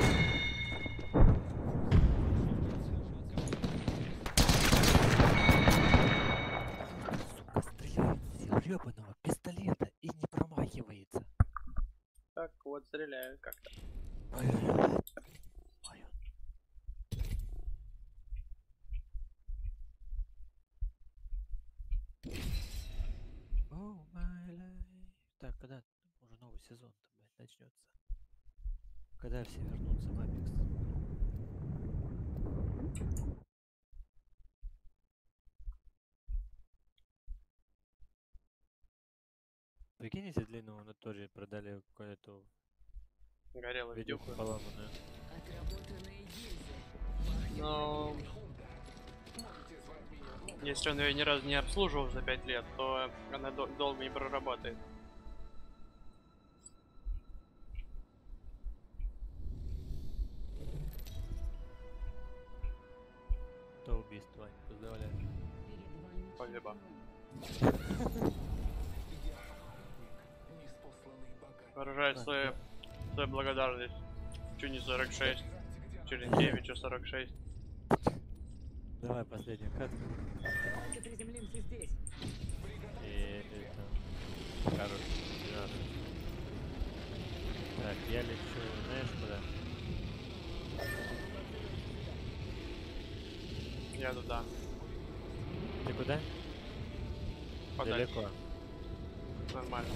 [SPEAKER 1] Сука, стреляет с гребаного пистолета и не промахивается.
[SPEAKER 2] Так вот, стреляю как-то.
[SPEAKER 1] Блядь. Моё. Oh my life. Так, когда уже новый сезон-то, блядь, начнется? Когда все вернутся в Apex? Прикинь, если длинную на тоже продали какую-то
[SPEAKER 2] Горело
[SPEAKER 1] видео
[SPEAKER 2] видюху.
[SPEAKER 1] поломанную.
[SPEAKER 4] Отработанные гильзы.
[SPEAKER 2] Но если он ее ни разу не обслуживал за пять лет, то она дол- долго не проработает.
[SPEAKER 1] То убийство, Вань, поздравляю.
[SPEAKER 2] Спасибо.
[SPEAKER 3] Неспосланный богат.
[SPEAKER 2] Выражаю свою, свою благодарность Чуни сорок шесть, Черенкевичу сорок шесть.
[SPEAKER 1] Давай последнюю катку.
[SPEAKER 4] Давайте приземлимся здесь.
[SPEAKER 1] И это... Хорош. двенадцать. Так, я лечу, знаешь куда?
[SPEAKER 2] Я туда.
[SPEAKER 1] Ты куда?
[SPEAKER 2] Подальше.
[SPEAKER 1] Далеко.
[SPEAKER 2] Нормально.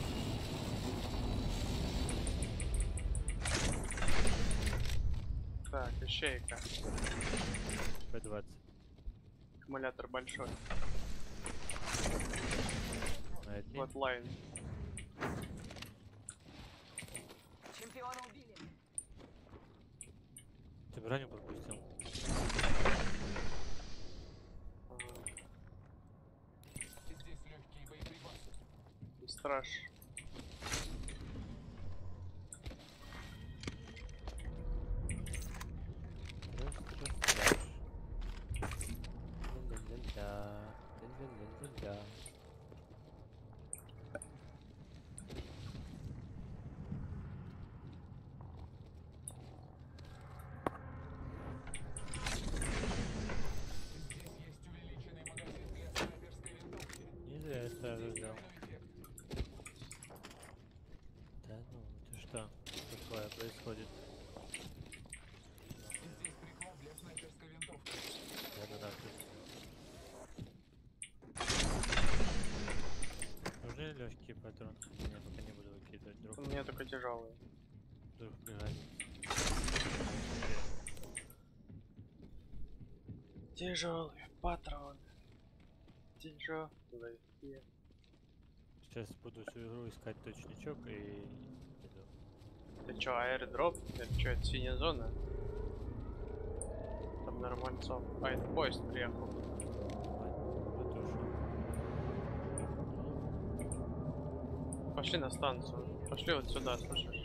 [SPEAKER 2] Так, ищейка.
[SPEAKER 1] P двадцать.
[SPEAKER 2] Аккумулятор большой.
[SPEAKER 1] На одни.
[SPEAKER 2] Вот лайн.
[SPEAKER 4] Чемпиона убили.
[SPEAKER 1] Ты броню пропустил.
[SPEAKER 3] Здесь легкие боеприпасы.
[SPEAKER 2] И страж.
[SPEAKER 3] Здесь есть увеличенный магазин для снайперской винтовки.
[SPEAKER 1] Не зря я сразу взял.
[SPEAKER 3] Эффект.
[SPEAKER 1] Да ну, ты что? Такое происходит?
[SPEAKER 3] Здесь приклад для снайперской винтовки.
[SPEAKER 1] Я дурак. Нужны легкие патроны? Я пока не буду выкидывать, вдруг,
[SPEAKER 2] У меня только тяжелые.
[SPEAKER 1] вдруг пригодится.
[SPEAKER 2] Тяжелые патроны. Тяжелые.
[SPEAKER 1] Сейчас буду всю игру искать точничок и... иду.
[SPEAKER 2] Ты чё, аэродроп? Это чё, это синяя зона? Там нормальцов. А, это поезд приехал.
[SPEAKER 1] Вот ушел.
[SPEAKER 2] Пошли на станцию. Пошли вот сюда, слышишь?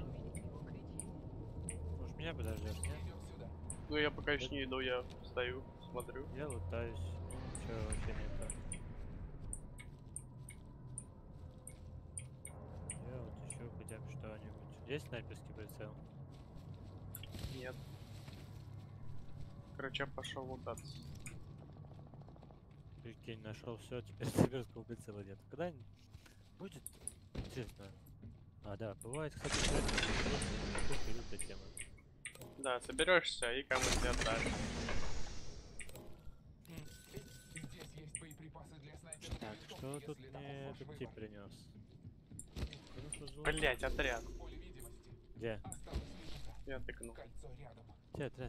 [SPEAKER 1] Может меня подождешь, нет?
[SPEAKER 3] Идем сюда.
[SPEAKER 2] Ну я пока еще не иду, я стою, смотрю.
[SPEAKER 1] Я лутаюсь. Ничего вообще не то. Я вот ищу хотя бы что-нибудь. Есть снайперский прицел?
[SPEAKER 2] Нет. Короче, я пошел лутаться.
[SPEAKER 1] Прикинь, нашел все, теперь снайперского прицела нет. Когда будет, интересно, А, да, бывает, кстати, просто эта тема.
[SPEAKER 2] Да, соберешься и кому-то отдашь.
[SPEAKER 3] Здесь есть боеприпасы для снайперской
[SPEAKER 1] Так,
[SPEAKER 3] винтовки,
[SPEAKER 1] что тут
[SPEAKER 3] если там
[SPEAKER 1] мне
[SPEAKER 3] флешевый
[SPEAKER 1] этот тип
[SPEAKER 3] пак.
[SPEAKER 1] принес?
[SPEAKER 2] Блять, отряд.
[SPEAKER 3] В поле видимости.
[SPEAKER 1] Где?
[SPEAKER 3] Осталась минута.
[SPEAKER 2] Я тыкнул.
[SPEAKER 3] Кольцо рядом.
[SPEAKER 1] Где отряд?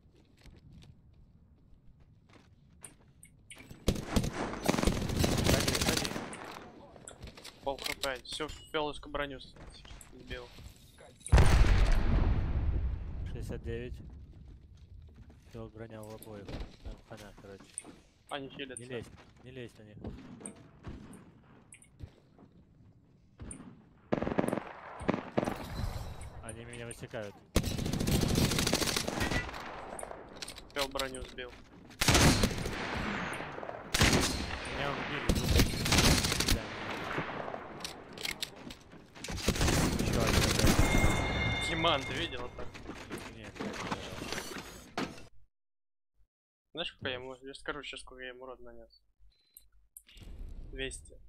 [SPEAKER 1] Ходи, ходи.
[SPEAKER 2] Пол хп. Все, фиоловскую броню с- сбил.
[SPEAKER 3] Кольцо.
[SPEAKER 1] шестьдесят девять. Все, броня у обоих. Там хана, короче.
[SPEAKER 2] Они
[SPEAKER 1] Не
[SPEAKER 2] хилятся.
[SPEAKER 1] лезь, не лезь на них. Они меня высекают.
[SPEAKER 2] Фиол броню сбил.
[SPEAKER 1] Меня убили. Да. Еще один.
[SPEAKER 2] Тиман, ты видел это?
[SPEAKER 1] Нет.
[SPEAKER 2] Знаешь, сколько я ему... Я скажу сейчас, сколько я ему рот нанес. двести.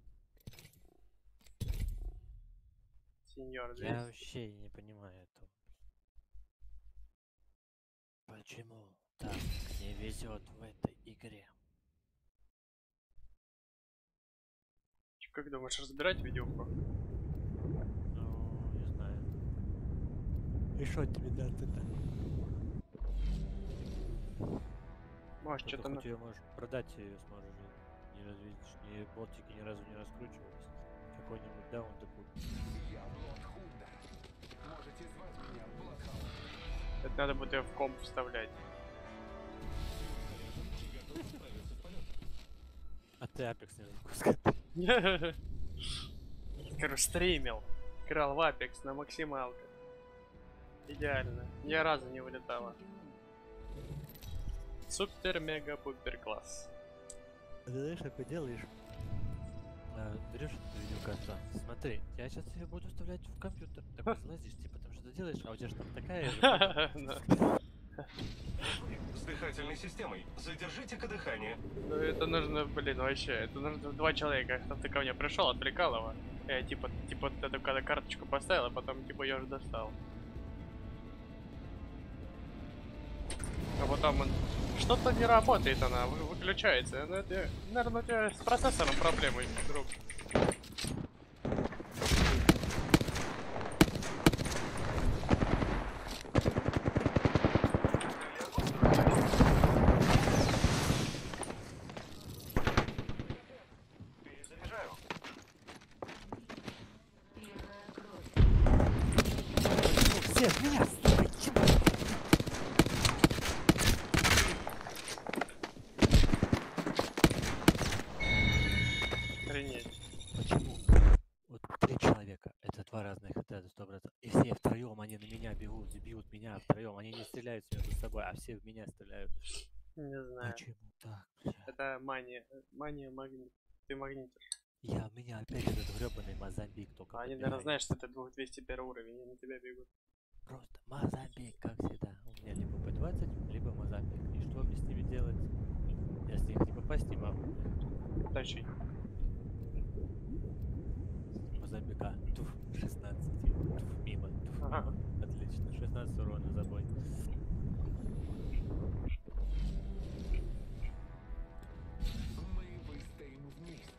[SPEAKER 2] Сеньор,
[SPEAKER 1] Я
[SPEAKER 2] двести.
[SPEAKER 1] вообще не понимаю этого. Почему так не везет в этой игре?
[SPEAKER 2] Чё, как думаешь, разбирать видеоху?
[SPEAKER 1] Ну, не знаю. И что тебе дать это?
[SPEAKER 2] Может,
[SPEAKER 1] Только
[SPEAKER 2] что-то на...
[SPEAKER 1] хоть ее можешь продать, ее сможешь не развить, ни болтики ни разу не раскручивались. Какой-нибудь даун такой.
[SPEAKER 3] Я Блокхунда. Можете звать меня Блокхаунд.
[SPEAKER 2] Это надо будет ее в комп вставлять.
[SPEAKER 1] А ты Apex не запускай.
[SPEAKER 2] Короче, стримил. Играл в Apex на максималках. Идеально. Ни разу не вылетало. Супер мега пупер класс.
[SPEAKER 1] А ты знаешь, как ты делаешь? А, берешь эту видеокарту, смотри, я сейчас ее буду вставлять в компьютер. Такой залазишь, типа там что-то делаешь, а у тебя же там такая же.
[SPEAKER 2] Да.
[SPEAKER 5] С дыхательной системой. Задержите-ка дыхание.
[SPEAKER 2] Ну это нужно, блин, вообще, это нужно два человека. Кто ты ко мне пришел, отвлекал его. Я типа, типа, эту когда карточку поставил, а потом типа ее же достал. А потом он... Что-то не работает она, вы- выключается. Ну, это, наверное, у тебя с процессором проблемы, друг.
[SPEAKER 5] Перезаряжаю.
[SPEAKER 1] Все, в меня, сука, чего?
[SPEAKER 2] Охренеть.
[SPEAKER 1] Почему? Вот три человека, это два разных отряда, сто процентов. И все втроем они на меня бегут, бьют меня втроем. Они не стреляют между собой, а все в меня стреляют.
[SPEAKER 2] Не знаю.
[SPEAKER 1] Почему так, бля?
[SPEAKER 2] Это мания. Мания магнит. Ты магнитишь.
[SPEAKER 1] Я, у меня опять этот гребаный Мозамбик только
[SPEAKER 2] А они,
[SPEAKER 1] подбегает.
[SPEAKER 2] наверное, знаешь, что это двести первый уровень, они на тебя бегут.
[SPEAKER 1] Просто Мозамбик, как всегда. У меня либо П двадцать, либо Мозамбик. И что мне с ними делать? Я с них не попасть не могу.
[SPEAKER 2] Тащи.
[SPEAKER 1] Мозамбика. Туф, шестнадцать. Туф, мимо. Туф,
[SPEAKER 2] Ага.
[SPEAKER 1] мимо. Отлично. шестнадцать урона за бой.
[SPEAKER 3] Мы выстоим вместе.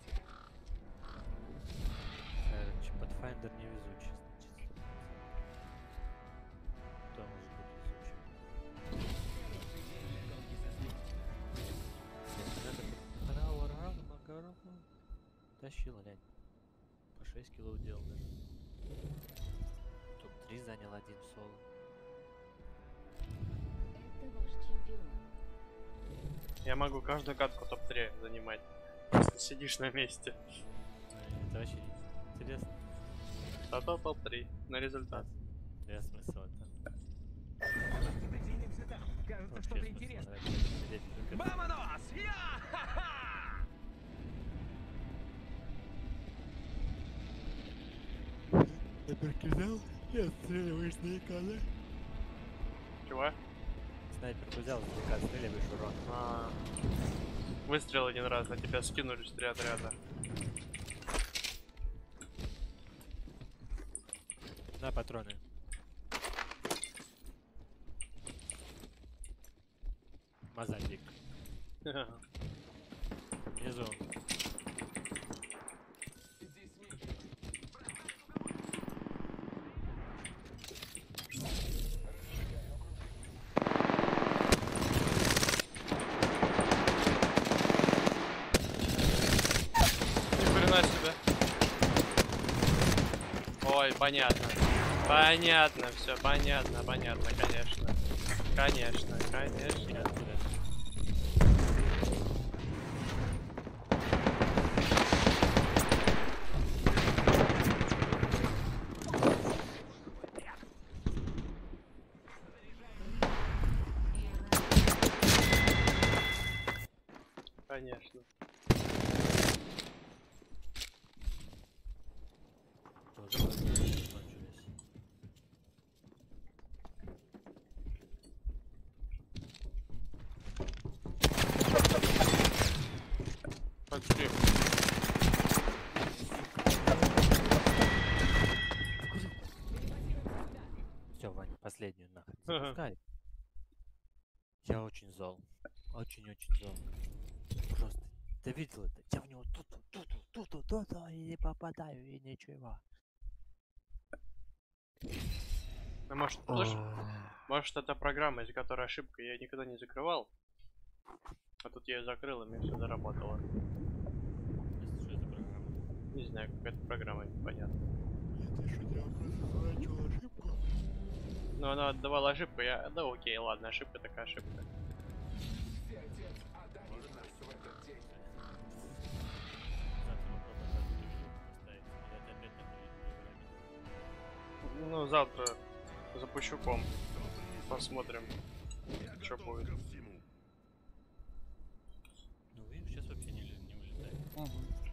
[SPEAKER 1] Короче, Pathfinder невезучий, значит. Кто может быть везучим? Рау, рау, макарау. Тащил, лянь. По шесть кило делал даже. топ три занял один в соло.
[SPEAKER 6] Это ваш чемпион.
[SPEAKER 2] Я могу каждую катку топ три занимать. Просто сидишь на месте.
[SPEAKER 1] Ну, это вообще интересно.
[SPEAKER 2] Зато топ три на результат.
[SPEAKER 1] Я смысл это.
[SPEAKER 3] Двинемся там. Кажется,
[SPEAKER 1] Вообще
[SPEAKER 3] что-то
[SPEAKER 1] смысл
[SPEAKER 3] интересное.
[SPEAKER 1] нравится. Сидеть только-
[SPEAKER 3] Вамонос! Я! Ха-ха!
[SPEAKER 1] Снайперки взял? Я отстреливаешь на экраны.
[SPEAKER 2] Чего?
[SPEAKER 1] Снайперку взял, издалека отстреливаешь урон.
[SPEAKER 2] А, выстрел один раз, на тебя скинулись три отряда.
[SPEAKER 1] На патроны. Мазатик. Внизу.
[SPEAKER 3] Здесь меньше.
[SPEAKER 2] Ни хрена себе. Ой, понятно. Понятно, все, понятно, понятно, конечно. Конечно, конечно.
[SPEAKER 1] Я оттуда.
[SPEAKER 2] Конечно.
[SPEAKER 1] Тоже кончились.
[SPEAKER 2] Пошли.
[SPEAKER 1] Все, Ваня, последнюю нахрен.
[SPEAKER 2] Ага.
[SPEAKER 1] Запускай. Я очень зол. Очень-очень зол. Просто. Ты видел это? Я в него тут, тут, тут, тут, тут, и не попадаю, и ничего.
[SPEAKER 2] А может, тоже, может, это программа, из которой ошибка, я никогда не закрывал. А тут я ее закрыл, и мне все заработало.
[SPEAKER 1] Что это программа?
[SPEAKER 2] Не знаю, какая-то программа, непонятно.
[SPEAKER 1] Это что, я начал ошибку?
[SPEAKER 2] Но она отдавала ошибку, я... Да окей, ладно, ошибка такая ошибка.
[SPEAKER 3] Все отец одарит нас в этот день.
[SPEAKER 2] Ну, завтра запущу комп. Посмотрим, что будет.
[SPEAKER 1] Ну вы сейчас вообще не, не улетаете.
[SPEAKER 6] Это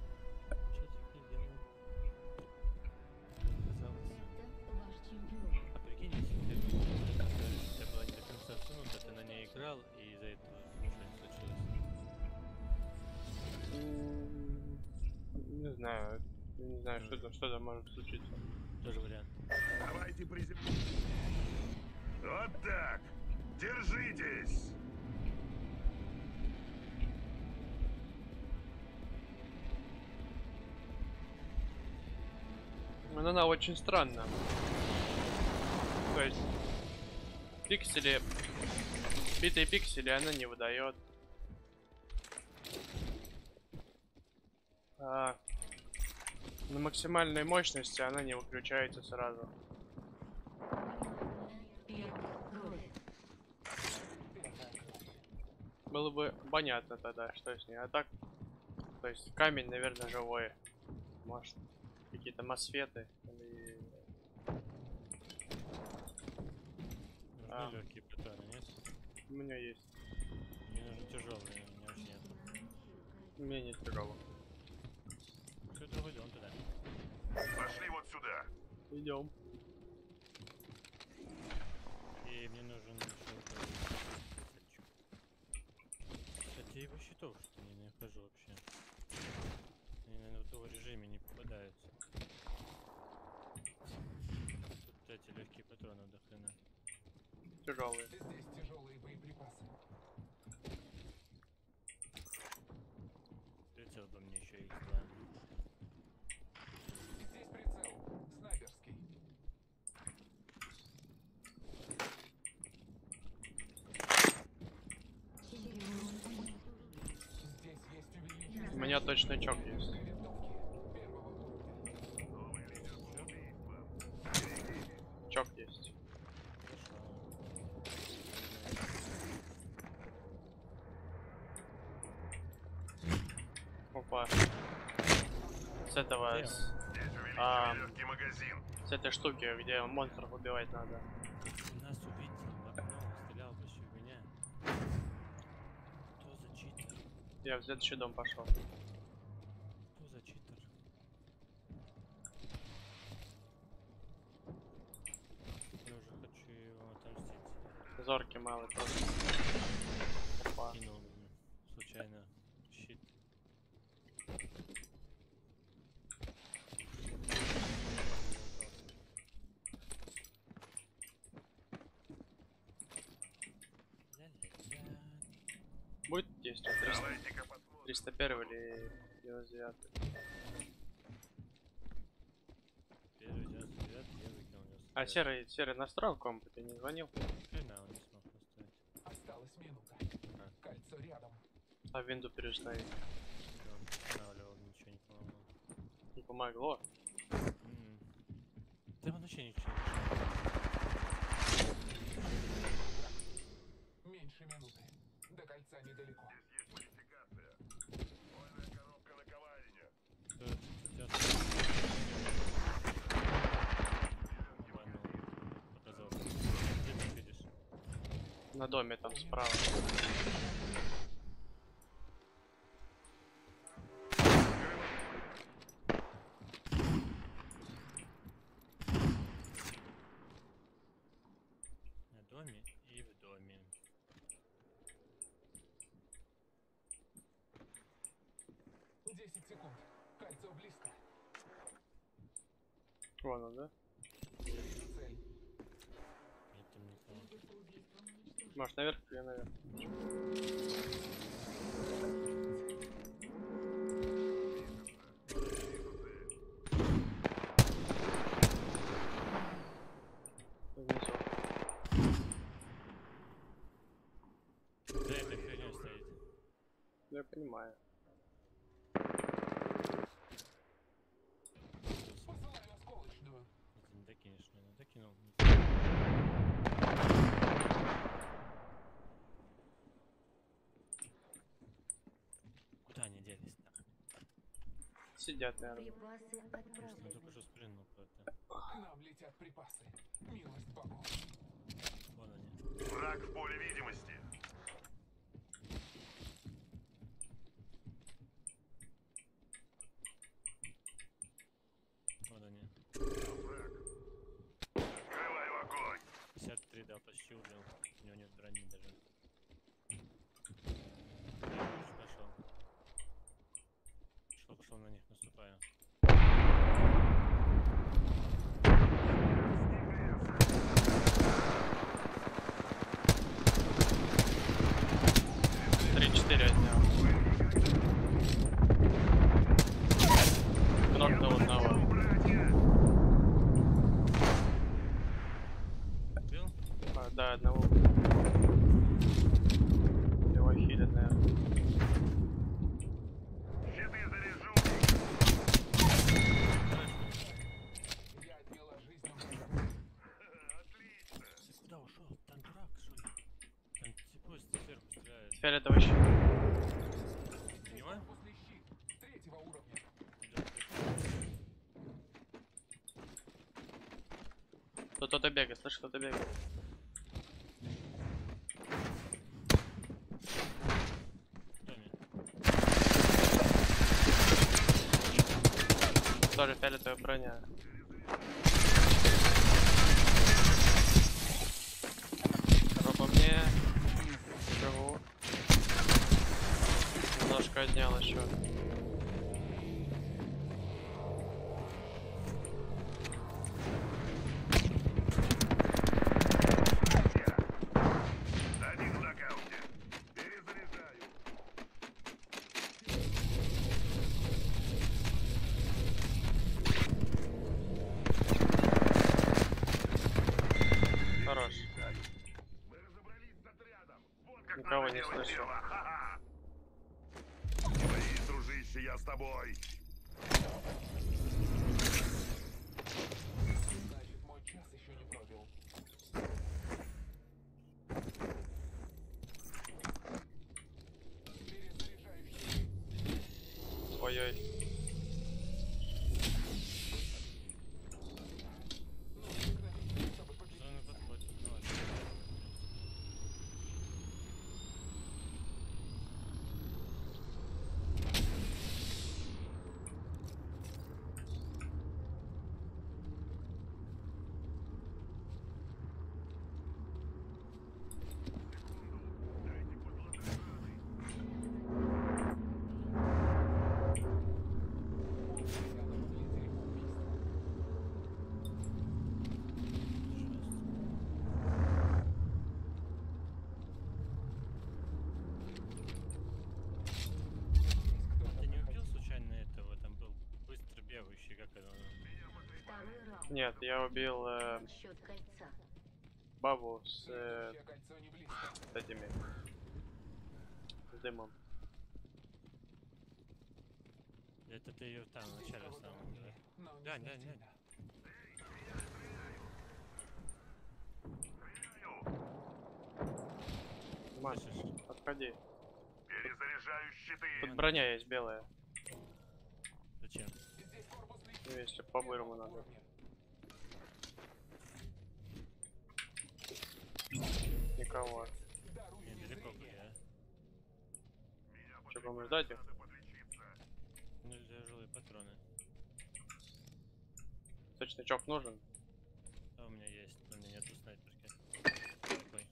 [SPEAKER 6] ваш чемпион.
[SPEAKER 1] А прикинь, если ты, у тебя была не до конца всунута, ты на ней играл, и из-за этого что-нибудь случилось.
[SPEAKER 2] М, Не знаю, не знаю, что там, что там может случиться.
[SPEAKER 1] Тоже вариант.
[SPEAKER 5] Давайте приземлимся. Вот так. Держитесь.
[SPEAKER 2] Но она очень странна. То есть пиксели, битые пиксели она не выдает. А на максимальной мощности она не выключается сразу. Было бы понятно тогда, что с ней. А так, то есть камень, наверное, живой. Может, какие-то мосфеты или...
[SPEAKER 1] Нужны
[SPEAKER 2] А.
[SPEAKER 1] легкие патроны, нет?
[SPEAKER 2] У меня есть.
[SPEAKER 1] Мне нужны тяжелые, у меня уже нет.
[SPEAKER 2] У меня нет тяжелого.
[SPEAKER 1] Все, другой идем туда.
[SPEAKER 5] Пошли вот сюда.
[SPEAKER 2] Идем.
[SPEAKER 1] И мне нужен еще такой сельчик. Кстати, его щитов что не нахожу вообще. Они, наверное, в том режиме не попадаются. Тут эти легкие патроны до хрена.
[SPEAKER 2] Тяжелые.
[SPEAKER 3] Здесь тяжелые боеприпасы.
[SPEAKER 1] Прицел по мне еще есть, да.
[SPEAKER 3] Здесь прицел. Снайперский. Здесь есть увеличение.
[SPEAKER 2] У меня точно чок есть.
[SPEAKER 3] Винтовки первого уровня.
[SPEAKER 2] Чок есть. Опа. С этого, с,
[SPEAKER 5] Здесь увеличили
[SPEAKER 2] А.
[SPEAKER 5] легкий магазин.
[SPEAKER 2] с этой штуки, где монстров убивать надо.
[SPEAKER 1] Нас увидел в окно, стрелял почти в меня. Кто за читер?
[SPEAKER 2] Я в следующий дом пошел.
[SPEAKER 1] Кто за читер? Я уже хочу его отомстить.
[SPEAKER 2] Зоркий малый просто. Опа.
[SPEAKER 1] Кинул случайно щит.
[SPEAKER 2] будет действовать? триста,
[SPEAKER 5] Давайте-ка посмотрим.
[SPEAKER 2] триста один или девяносто девять?
[SPEAKER 1] Первый час вперед, я выкинул девяносто
[SPEAKER 2] А
[SPEAKER 1] девять.
[SPEAKER 2] серый, серый настроил комп, ты не звонил?
[SPEAKER 1] Хрена он не смог поставить.
[SPEAKER 3] Осталась минута.
[SPEAKER 1] А.
[SPEAKER 3] Кольцо рядом.
[SPEAKER 2] А винду переставить
[SPEAKER 1] Да, он устанавливал, ничего не помогло.
[SPEAKER 2] не помогло.
[SPEAKER 1] М. Да он вообще ничего не
[SPEAKER 3] Меньше минуты. До кольца недалеко.
[SPEAKER 5] Здесь есть модификация. Вольная коробка наковальня.
[SPEAKER 1] стоит. Сейчас Нормально показал. Где ты видишь?
[SPEAKER 2] На доме там справа.
[SPEAKER 1] На доме и в доме.
[SPEAKER 3] Десять секунд. Кольцо близко.
[SPEAKER 2] Вон он, да?
[SPEAKER 3] Цель.
[SPEAKER 1] Нет там никого.
[SPEAKER 2] Может наверх или наверх? Внизу.
[SPEAKER 1] За этой херней стоит.
[SPEAKER 2] Я понимаю.
[SPEAKER 3] Посылаю осколочную.
[SPEAKER 1] Если не докинешь, наверное, докинул. Куда они делись нахуй?
[SPEAKER 2] Сидят, наверное.
[SPEAKER 6] Припасы
[SPEAKER 1] Конечно, я
[SPEAKER 6] отправлены.
[SPEAKER 1] только что спрыгнул куда-то.
[SPEAKER 3] К нам летят припасы. Милость богов.
[SPEAKER 1] Вон они.
[SPEAKER 5] Враг в поле видимости.
[SPEAKER 1] Вон они.
[SPEAKER 5] Враг. Открываю огонь.
[SPEAKER 1] пятьдесят три, да, почти убил. У него нет брони даже. Пошел. Пошел, пошел на них, наступаю.
[SPEAKER 2] три-четыре отнял. Кнопка одного.
[SPEAKER 1] Убил?
[SPEAKER 2] А, да, одного. Его хилят, наверное.
[SPEAKER 5] Щиты заряжу.
[SPEAKER 3] Я отняла жизнь врага.
[SPEAKER 5] Отлично.
[SPEAKER 1] Ты куда ушел? Там дурак, что ли? Там типа сверху стреляет.
[SPEAKER 2] Фиолетовый щит.
[SPEAKER 1] Понимаешь?
[SPEAKER 3] После щит. Третьего уровня.
[SPEAKER 2] Кто-то бегает, слышь, кто-то бегает. Тоже фиолетовая броня. Роба мне. Живу. Немножко отнял еще.
[SPEAKER 5] Один в нокауте. Перезаряжаю.
[SPEAKER 2] Хорош.
[SPEAKER 5] Мы разобрались с отрядом. Вот как
[SPEAKER 2] Никого
[SPEAKER 5] надо
[SPEAKER 2] не
[SPEAKER 5] делать
[SPEAKER 2] слышу.
[SPEAKER 5] дело. Ха-ха. Боись, дружище, я с тобой.
[SPEAKER 3] Значит, мой час еще не пробил. Перезаряжаю щиты.
[SPEAKER 2] Ой-ой.
[SPEAKER 3] Нужно экономить, чтобы победить.
[SPEAKER 1] Зона подходит. Ну ладно.
[SPEAKER 5] Дайте подложить раны.
[SPEAKER 2] Нет, я убил э,
[SPEAKER 6] Счет кольца.
[SPEAKER 2] бабу с, э,
[SPEAKER 3] Следующее кольцо не близко.
[SPEAKER 2] с этими. С дымом.
[SPEAKER 1] Это ты ее там
[SPEAKER 3] Здесь
[SPEAKER 1] вначале
[SPEAKER 3] кого-то
[SPEAKER 1] самом, да?
[SPEAKER 3] ранили, но не
[SPEAKER 1] Глянь, глянь,
[SPEAKER 3] смертельно.
[SPEAKER 2] Маш,
[SPEAKER 1] Слышишь?
[SPEAKER 2] подходи.
[SPEAKER 5] Перезаряжаю щиты.
[SPEAKER 2] Тут броня есть белая.
[SPEAKER 1] Зачем?
[SPEAKER 3] Здесь корпус
[SPEAKER 2] Ну,
[SPEAKER 3] личности
[SPEAKER 2] если по-бырому
[SPEAKER 3] первого
[SPEAKER 2] надо.
[SPEAKER 3] уровня.
[SPEAKER 2] Никого.
[SPEAKER 3] Даруй
[SPEAKER 1] Не,
[SPEAKER 3] мне
[SPEAKER 1] далеко
[SPEAKER 3] зрение.
[SPEAKER 1] были, а?
[SPEAKER 2] Что, будем ждать их?
[SPEAKER 5] Надо подлечиться.
[SPEAKER 1] Ну, тяжелые патроны.
[SPEAKER 2] Точничок нужен?
[SPEAKER 1] А у меня есть, но у меня нету снайперки. Такой.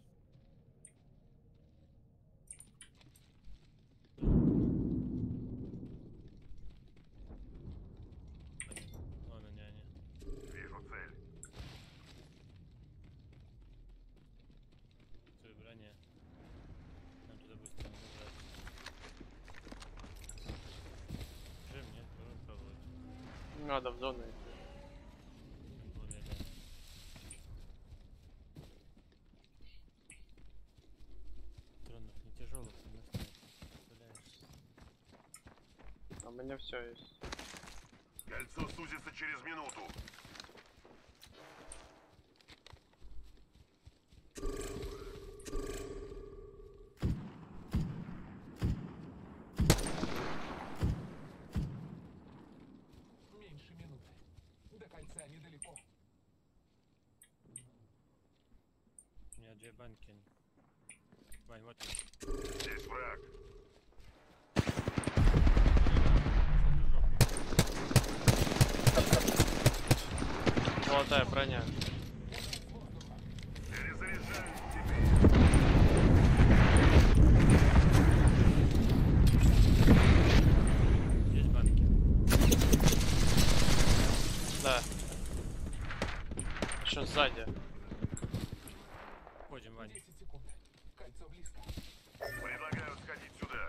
[SPEAKER 1] Понятно. Вон они, они.
[SPEAKER 5] Вижу цель.
[SPEAKER 1] Свою броня. Нам туда быстро не добраться. Джем нет, будем пробовать.
[SPEAKER 2] Надо в зону идти.
[SPEAKER 1] Тем более, да. Патронов не тяжелых, у нас нет. Представляешь?
[SPEAKER 2] А у меня все есть.
[SPEAKER 5] Кольцо сузится через минуту.
[SPEAKER 3] Меньше минуты. До кольца недалеко.
[SPEAKER 1] У меня две банки. Вань, вот он.
[SPEAKER 5] Здесь враг.
[SPEAKER 2] Золотая броня.
[SPEAKER 5] Перезаряжаю щиты.
[SPEAKER 1] Есть банки.
[SPEAKER 2] Да. Еще сзади.
[SPEAKER 1] Ходим, Вань.
[SPEAKER 3] десять секунд. Кольцо близко.
[SPEAKER 5] Предлагаю сходить сюда.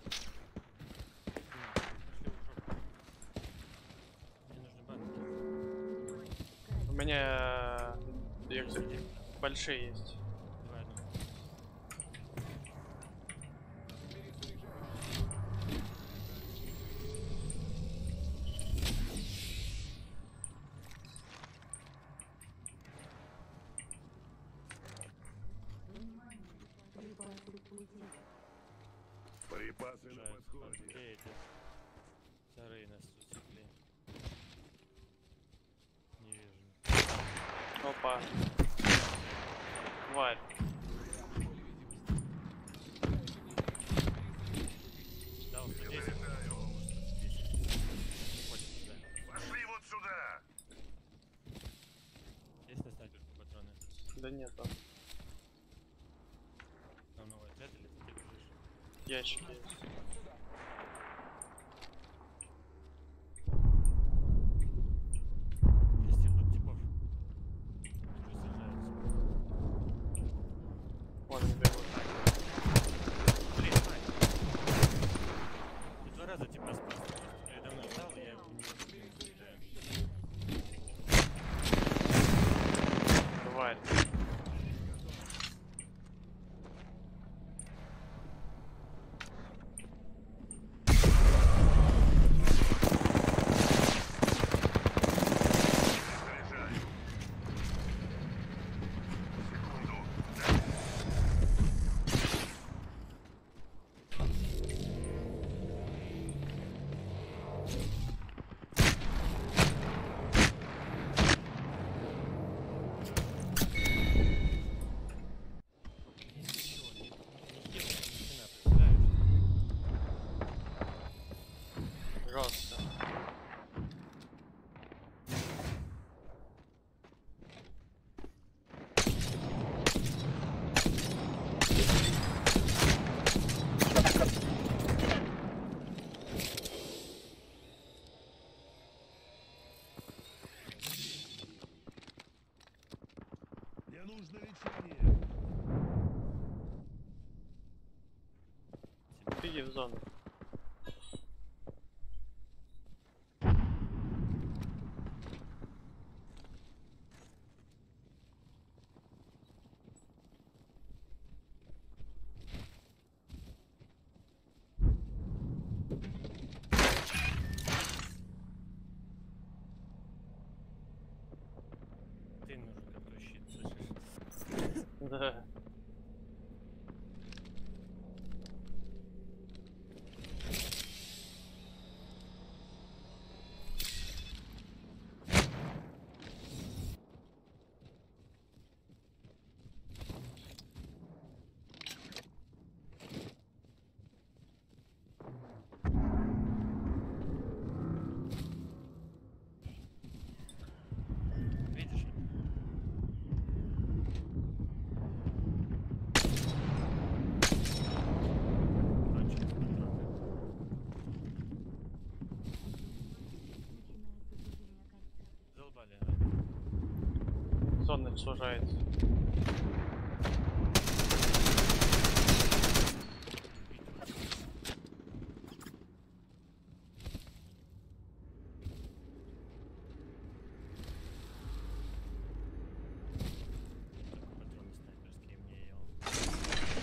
[SPEAKER 1] Пошли в жопу. Мне нужны банки.
[SPEAKER 2] У меня э, их
[SPEAKER 1] Сидим.
[SPEAKER 2] большие есть.
[SPEAKER 1] Давай одну.
[SPEAKER 5] Припасы на
[SPEAKER 1] Жаль,
[SPEAKER 5] подходе.
[SPEAKER 1] где эти? Вторые нас зацепили. Не вижу.
[SPEAKER 2] Опа. Тварь.
[SPEAKER 1] Дал сто десять.
[SPEAKER 5] Заряжаю.
[SPEAKER 1] Ходим сюда.
[SPEAKER 5] Пошли вот сюда.
[SPEAKER 1] Есть на снайперку патроны?
[SPEAKER 2] Да нет, там
[SPEAKER 1] Нам новый отряд или ты бежишь?
[SPEAKER 2] ящики есть.
[SPEAKER 1] Есть типов типов. Уже сражаются.
[SPEAKER 2] Вон они бегут.
[SPEAKER 1] Блин, Вань. Я два раза типа спас. Просто передо мной встал, и я его не стреляю.
[SPEAKER 2] Тварь.
[SPEAKER 5] Заряжаю. Секунду.
[SPEAKER 1] Ничего, не, не ел, ни хрена, представляешь?
[SPEAKER 2] Жестко.
[SPEAKER 5] Мне нужно лечение.
[SPEAKER 2] Беги в зону. Да.
[SPEAKER 1] Видишь? Кончились патроны. Задолбали, а?
[SPEAKER 2] Зона сужается.
[SPEAKER 1] Патроны снайперские мне ел.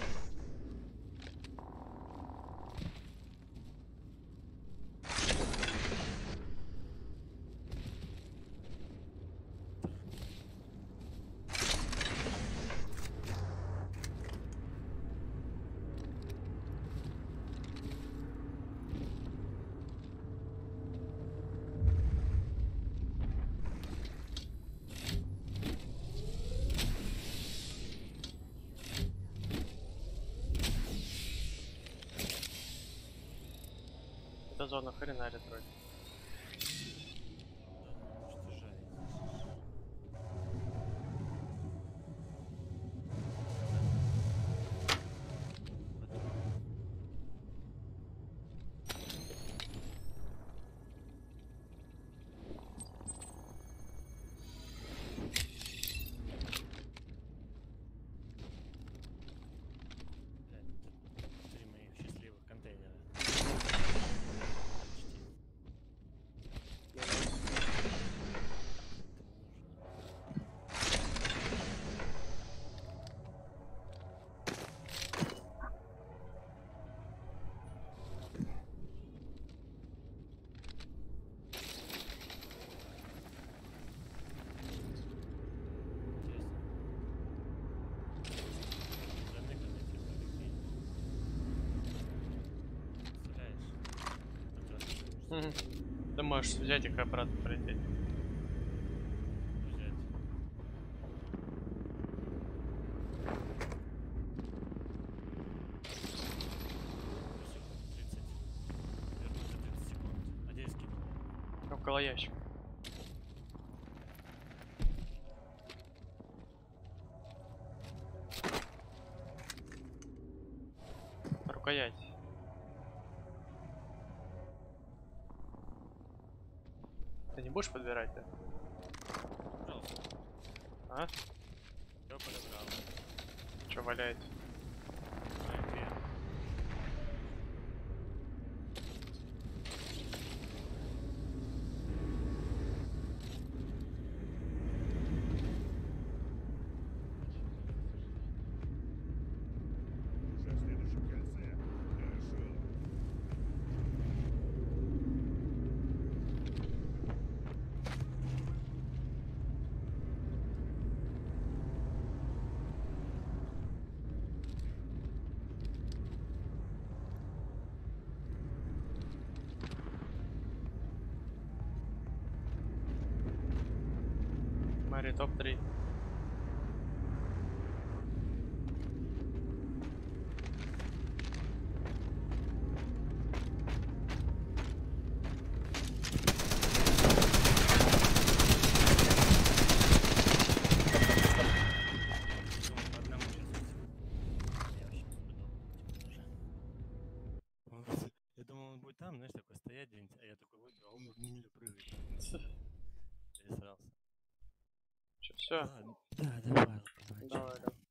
[SPEAKER 2] Эта зона хренарит вроде.
[SPEAKER 1] Да, уничтожает. Блядь, три моих счастливых контейнера. Почти. Это не нужно. Интересно. Замыканный типа прикинь. Представляешь? Патроны будешь
[SPEAKER 2] Мгм. Ты можешь взять их и обратно полететь.
[SPEAKER 1] взять. Всё, тридцать. Вернуть за тридцать секунд. А где я скинул?
[SPEAKER 2] Около ящика. Рукоять. Ты не будешь подбирать, да?
[SPEAKER 1] Пожалуйста.
[SPEAKER 2] А?
[SPEAKER 1] Всё подобрал.
[SPEAKER 2] Что валяется?
[SPEAKER 1] Знаю, где.
[SPEAKER 5] Уже в следующем кольце. Хорошо.
[SPEAKER 2] Смотри, топ три.
[SPEAKER 1] Думаю, по одному сейчас. Я вообще не подумал. Вот. Я думал, он будет там, знаешь, такой стоять где-нибудь, а я такой выбрал, он в меня прыгает. Пересрался.
[SPEAKER 2] Все.
[SPEAKER 1] Ладно. Да, давай, ладно,
[SPEAKER 2] Давай,
[SPEAKER 1] чё.
[SPEAKER 2] давай.